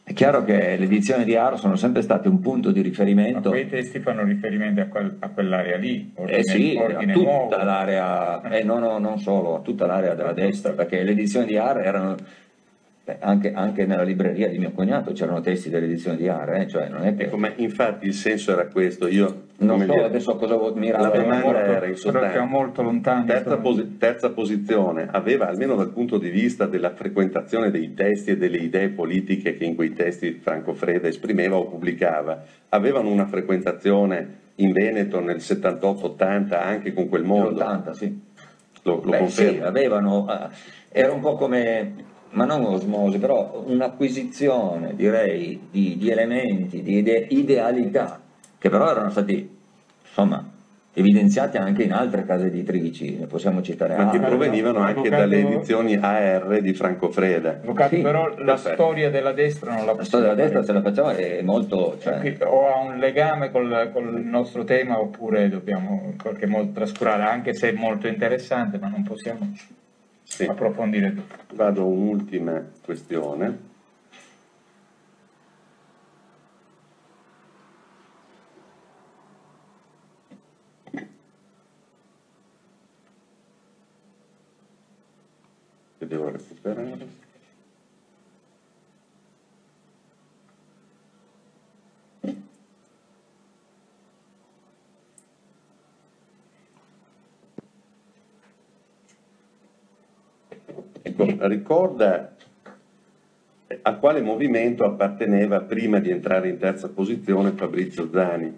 È chiaro che le edizioni di Aro sono sempre state un punto di riferimento. Ma quei testi fanno riferimento a quell'area lì, Sì, ordine a tutta nuovo. l'area, non solo, a tutta l'area della destra, perché le edizioni di Aro erano, anche nella libreria di mio cognato c'erano testi dell'edizione di Aro, cioè non è che... Ecco, ma infatti il senso era questo, io Non come so dire, adesso a cosa mirava. la domanda molto, era in però siamo molto lontani. terza posizione, aveva almeno dal punto di vista della frequentazione dei testi e delle idee politiche che in quei testi Franco Freda esprimeva o pubblicava, avevano una frequentazione in Veneto nel 78-80 anche con quel mondo? 80, sì. Lo Beh, confermo? sì, avevano, era un po' come, ma non osmosi, però un'acquisizione, direi, di elementi, di idealità, che però erano stati, insomma, evidenziati anche in altre case editrici, ne possiamo citare Ma che altre. provenivano anche Avvocato- dalle edizioni AR di Franco Freda. Avvocato, Sì, però la perfetto. storia della destra non la La storia della possiamo destra, se la facciamo, è molto... fare. Cioè, O ha un legame col nostro tema oppure dobbiamo in qualche modo trascurare, anche se è molto interessante, ma non possiamo Sì. approfondire tutto. Vado a un'ultima questione. Che devo recuperare. Ecco, ricorda a quale movimento apparteneva prima di entrare in terza posizione Fabrizio Zani?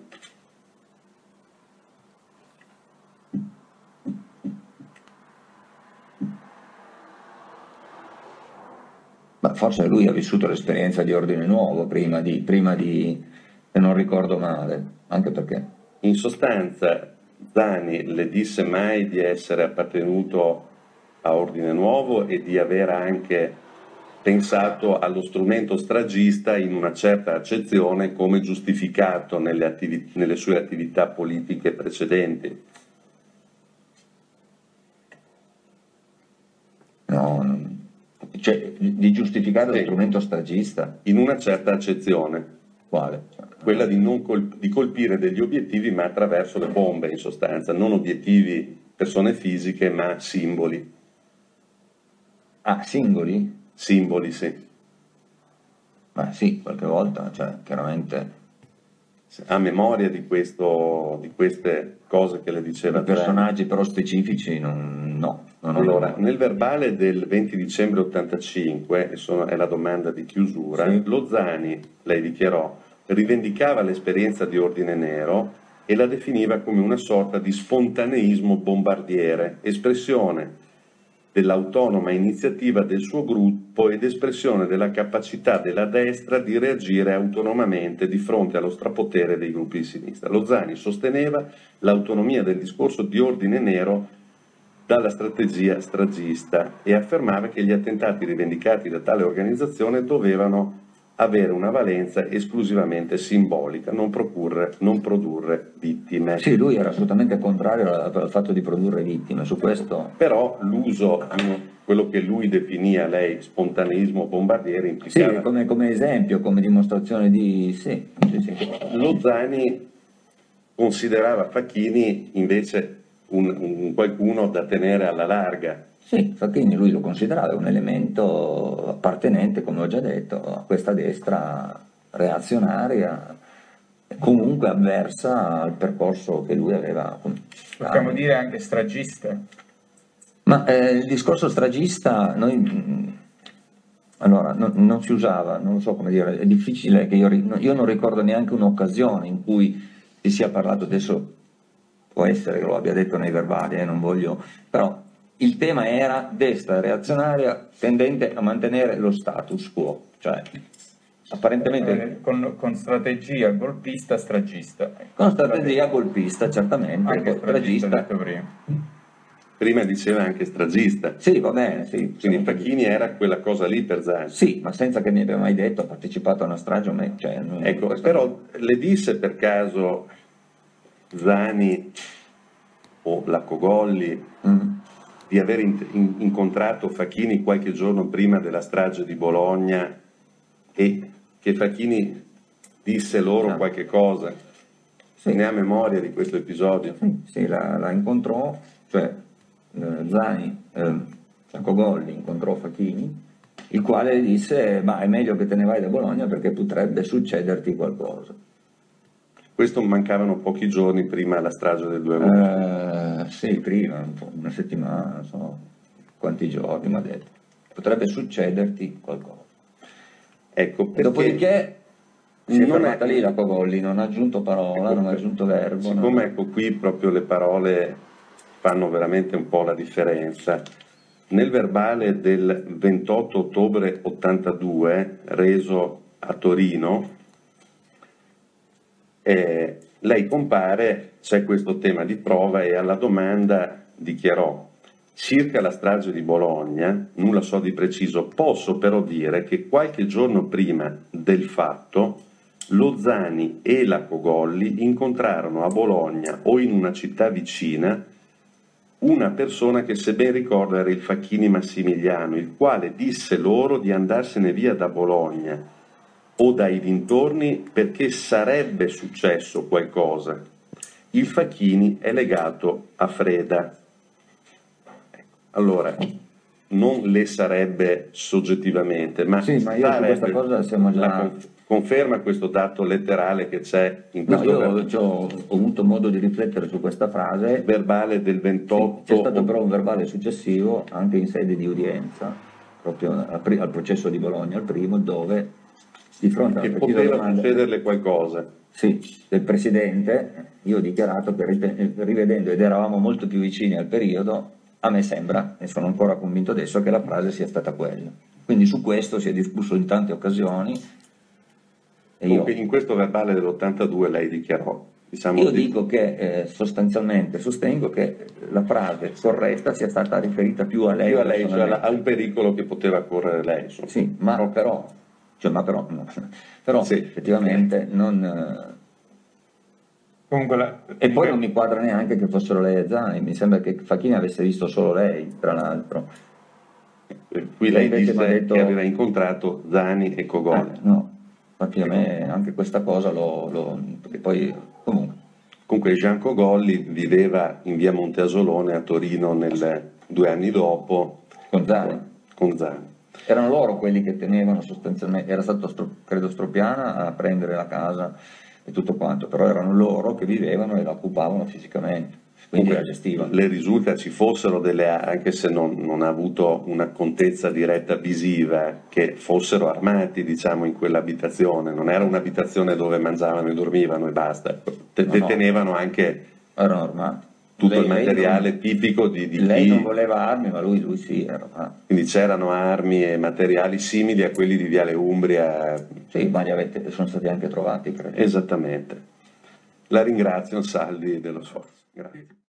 ma forse lui ha vissuto l'esperienza di Ordine Nuovo prima di, se non ricordo male, anche perché... In sostanza, Zani le disse mai di essere appartenuto a Ordine Nuovo e di aver anche pensato allo strumento stragista in una certa accezione come giustificato nelle sue attività politiche precedenti. No, cioè, di giustificare lo Sì. strumento stragista? In una certa accezione, Quale? quella di colpire degli obiettivi ma attraverso le bombe in sostanza, non obiettivi persone fisiche ma simboli. Ah, singoli? Simboli, sì. Ma sì, qualche volta, cioè, chiaramente A memoria di queste cose che le diceva i personaggi però specifici no. Non ho Allora, memoria. nel verbale del 20 dicembre 85, è la domanda di chiusura, Sì. lo Zani, lei dichiarò, rivendicava l'esperienza di Ordine Nero e la definiva come una sorta di spontaneismo bombardiere, espressione dell'autonoma iniziativa del suo gruppo ed espressione della capacità della destra di reagire autonomamente di fronte allo strapotere dei gruppi di sinistra. Lo Zani sosteneva l'autonomia del discorso di Ordine Nero dalla strategia stragista e affermava che gli attentati rivendicati da tale organizzazione dovevano avere una valenza esclusivamente simbolica, non produrre vittime. Sì, lui era assolutamente contrario al fatto di produrre vittime, su questo... Però l'uso, quello che lui definiva lei spontaneismo bombardiere, Sì, implicava... come esempio, come dimostrazione di... Sì. Lo Zani considerava Facchini invece un qualcuno da tenere alla larga. Sì, Facchini lui lo considerava un elemento appartenente, come ho già detto, a questa destra reazionaria, comunque avversa al percorso che lui aveva. Possiamo dire anche stragista. Ma il discorso stragista, allora, non si usava, non so come dire, è difficile che io non ricordo neanche un'occasione in cui si sia parlato, adesso può essere che lo abbia detto nei verbali, non voglio, però il tema era destra reazionaria tendente a mantenere lo status quo, cioè apparentemente Con strategia golpista stragista. con strategia golpista, certamente, Anche stragista detto prima. Prima diceva anche stragista. Sì, va bene, sì. Quindi Facchini era quella cosa lì per Zani. Sì, ma senza che mi abbia mai detto ha partecipato a una strage o me. Cioè, Ecco, però le disse per caso Zani o la Cogolli di aver incontrato Facchini qualche giorno prima della strage di Bologna e che Facchini disse loro qualche cosa? Sì. Ne ha memoria di questo episodio? Sì, la incontrò, cioè Giancogolli incontrò Facchini, il quale disse: ma è meglio che te ne vai da Bologna perché potrebbe succederti qualcosa. Questo mancavano pochi giorni prima la strage del 2 agosto. Sì, prima, una settimana, non so quanti giorni, mi ha detto. Potrebbe succederti qualcosa. Ecco, perché Dopodiché si è non fermata è- lì la Cogolli, non ha aggiunto parola, non ha aggiunto verbo. Siccome ecco qui proprio le parole fanno veramente un po' la differenza, nel verbale del 28 ottobre 82 reso a Torino, lei compare, c'è questo tema di prova e alla domanda dichiarò: circa la strage di Bologna, nulla so di preciso, posso però dire che qualche giorno prima del fatto lo Zani e la Cogolli incontrarono a Bologna o in una città vicina una persona che, se ben ricordo, era il Facchini Massimiliano, il quale disse loro di andarsene via da Bologna o dai dintorni perché sarebbe successo qualcosa. Il Facchini è legato a Freda. Allora, non le sarebbe soggettivamente, ma Sì, ma io su questa cosa siamo già... conferma questo dato letterale che c'è in No, questo io ho avuto modo di riflettere su questa frase. verbale del 28. C'è stato però un verbale successivo anche in sede di udienza, proprio al processo di Bologna, il primo, dove di fronte che alla precisa poteva domanda succederle qualcosa. sì, del Presidente, io ho dichiarato che rivedendo, ed eravamo molto più vicini al periodo, a me sembra, e sono ancora convinto adesso, che la frase sia stata quella. Quindi su questo si è discusso in tante occasioni. E Comunque, in questo verbale dell'82 lei dichiarò, diciamo, io dico che sostanzialmente sostengo che la frase corretta sia stata riferita più a lei, io a lei, cioè personalmente. a un pericolo che poteva correre lei. Insomma. Sì, ma però, Sì. effettivamente non... Comunque E poi non mi quadra neanche che fossero lei e Zani, mi sembra che Facchini avesse visto solo lei, tra l'altro. Qui lei invece disse mi ha detto- che aveva incontrato Zani e Cogolli. No, infatti a me anche questa cosa perché poi comunque... Comunque Jean Cogolli viveva in via Monteasolone a Torino 2 anni dopo Con Zani. con Zani. Erano loro quelli che tenevano sostanzialmente, era stato credo Stropiana a prendere la casa e tutto quanto, però erano loro che vivevano e la occupavano fisicamente, quindi la gestivano. Le risulta ci fossero anche se non ha avuto una contezza diretta visiva, che fossero armati, diciamo, in quell'abitazione. Non era un'abitazione dove mangiavano e dormivano e basta. Detenevano anche Erano armati. tutto il materiale tipico di lei chi... non voleva armi, ma lui sì, era armato. Quindi c'erano armi e materiali simili a quelli di Viale Umbria. Sì, ma sono stati anche trovati, credo. Esattamente. La ringrazio, Saldi, dello sforzo. Grazie.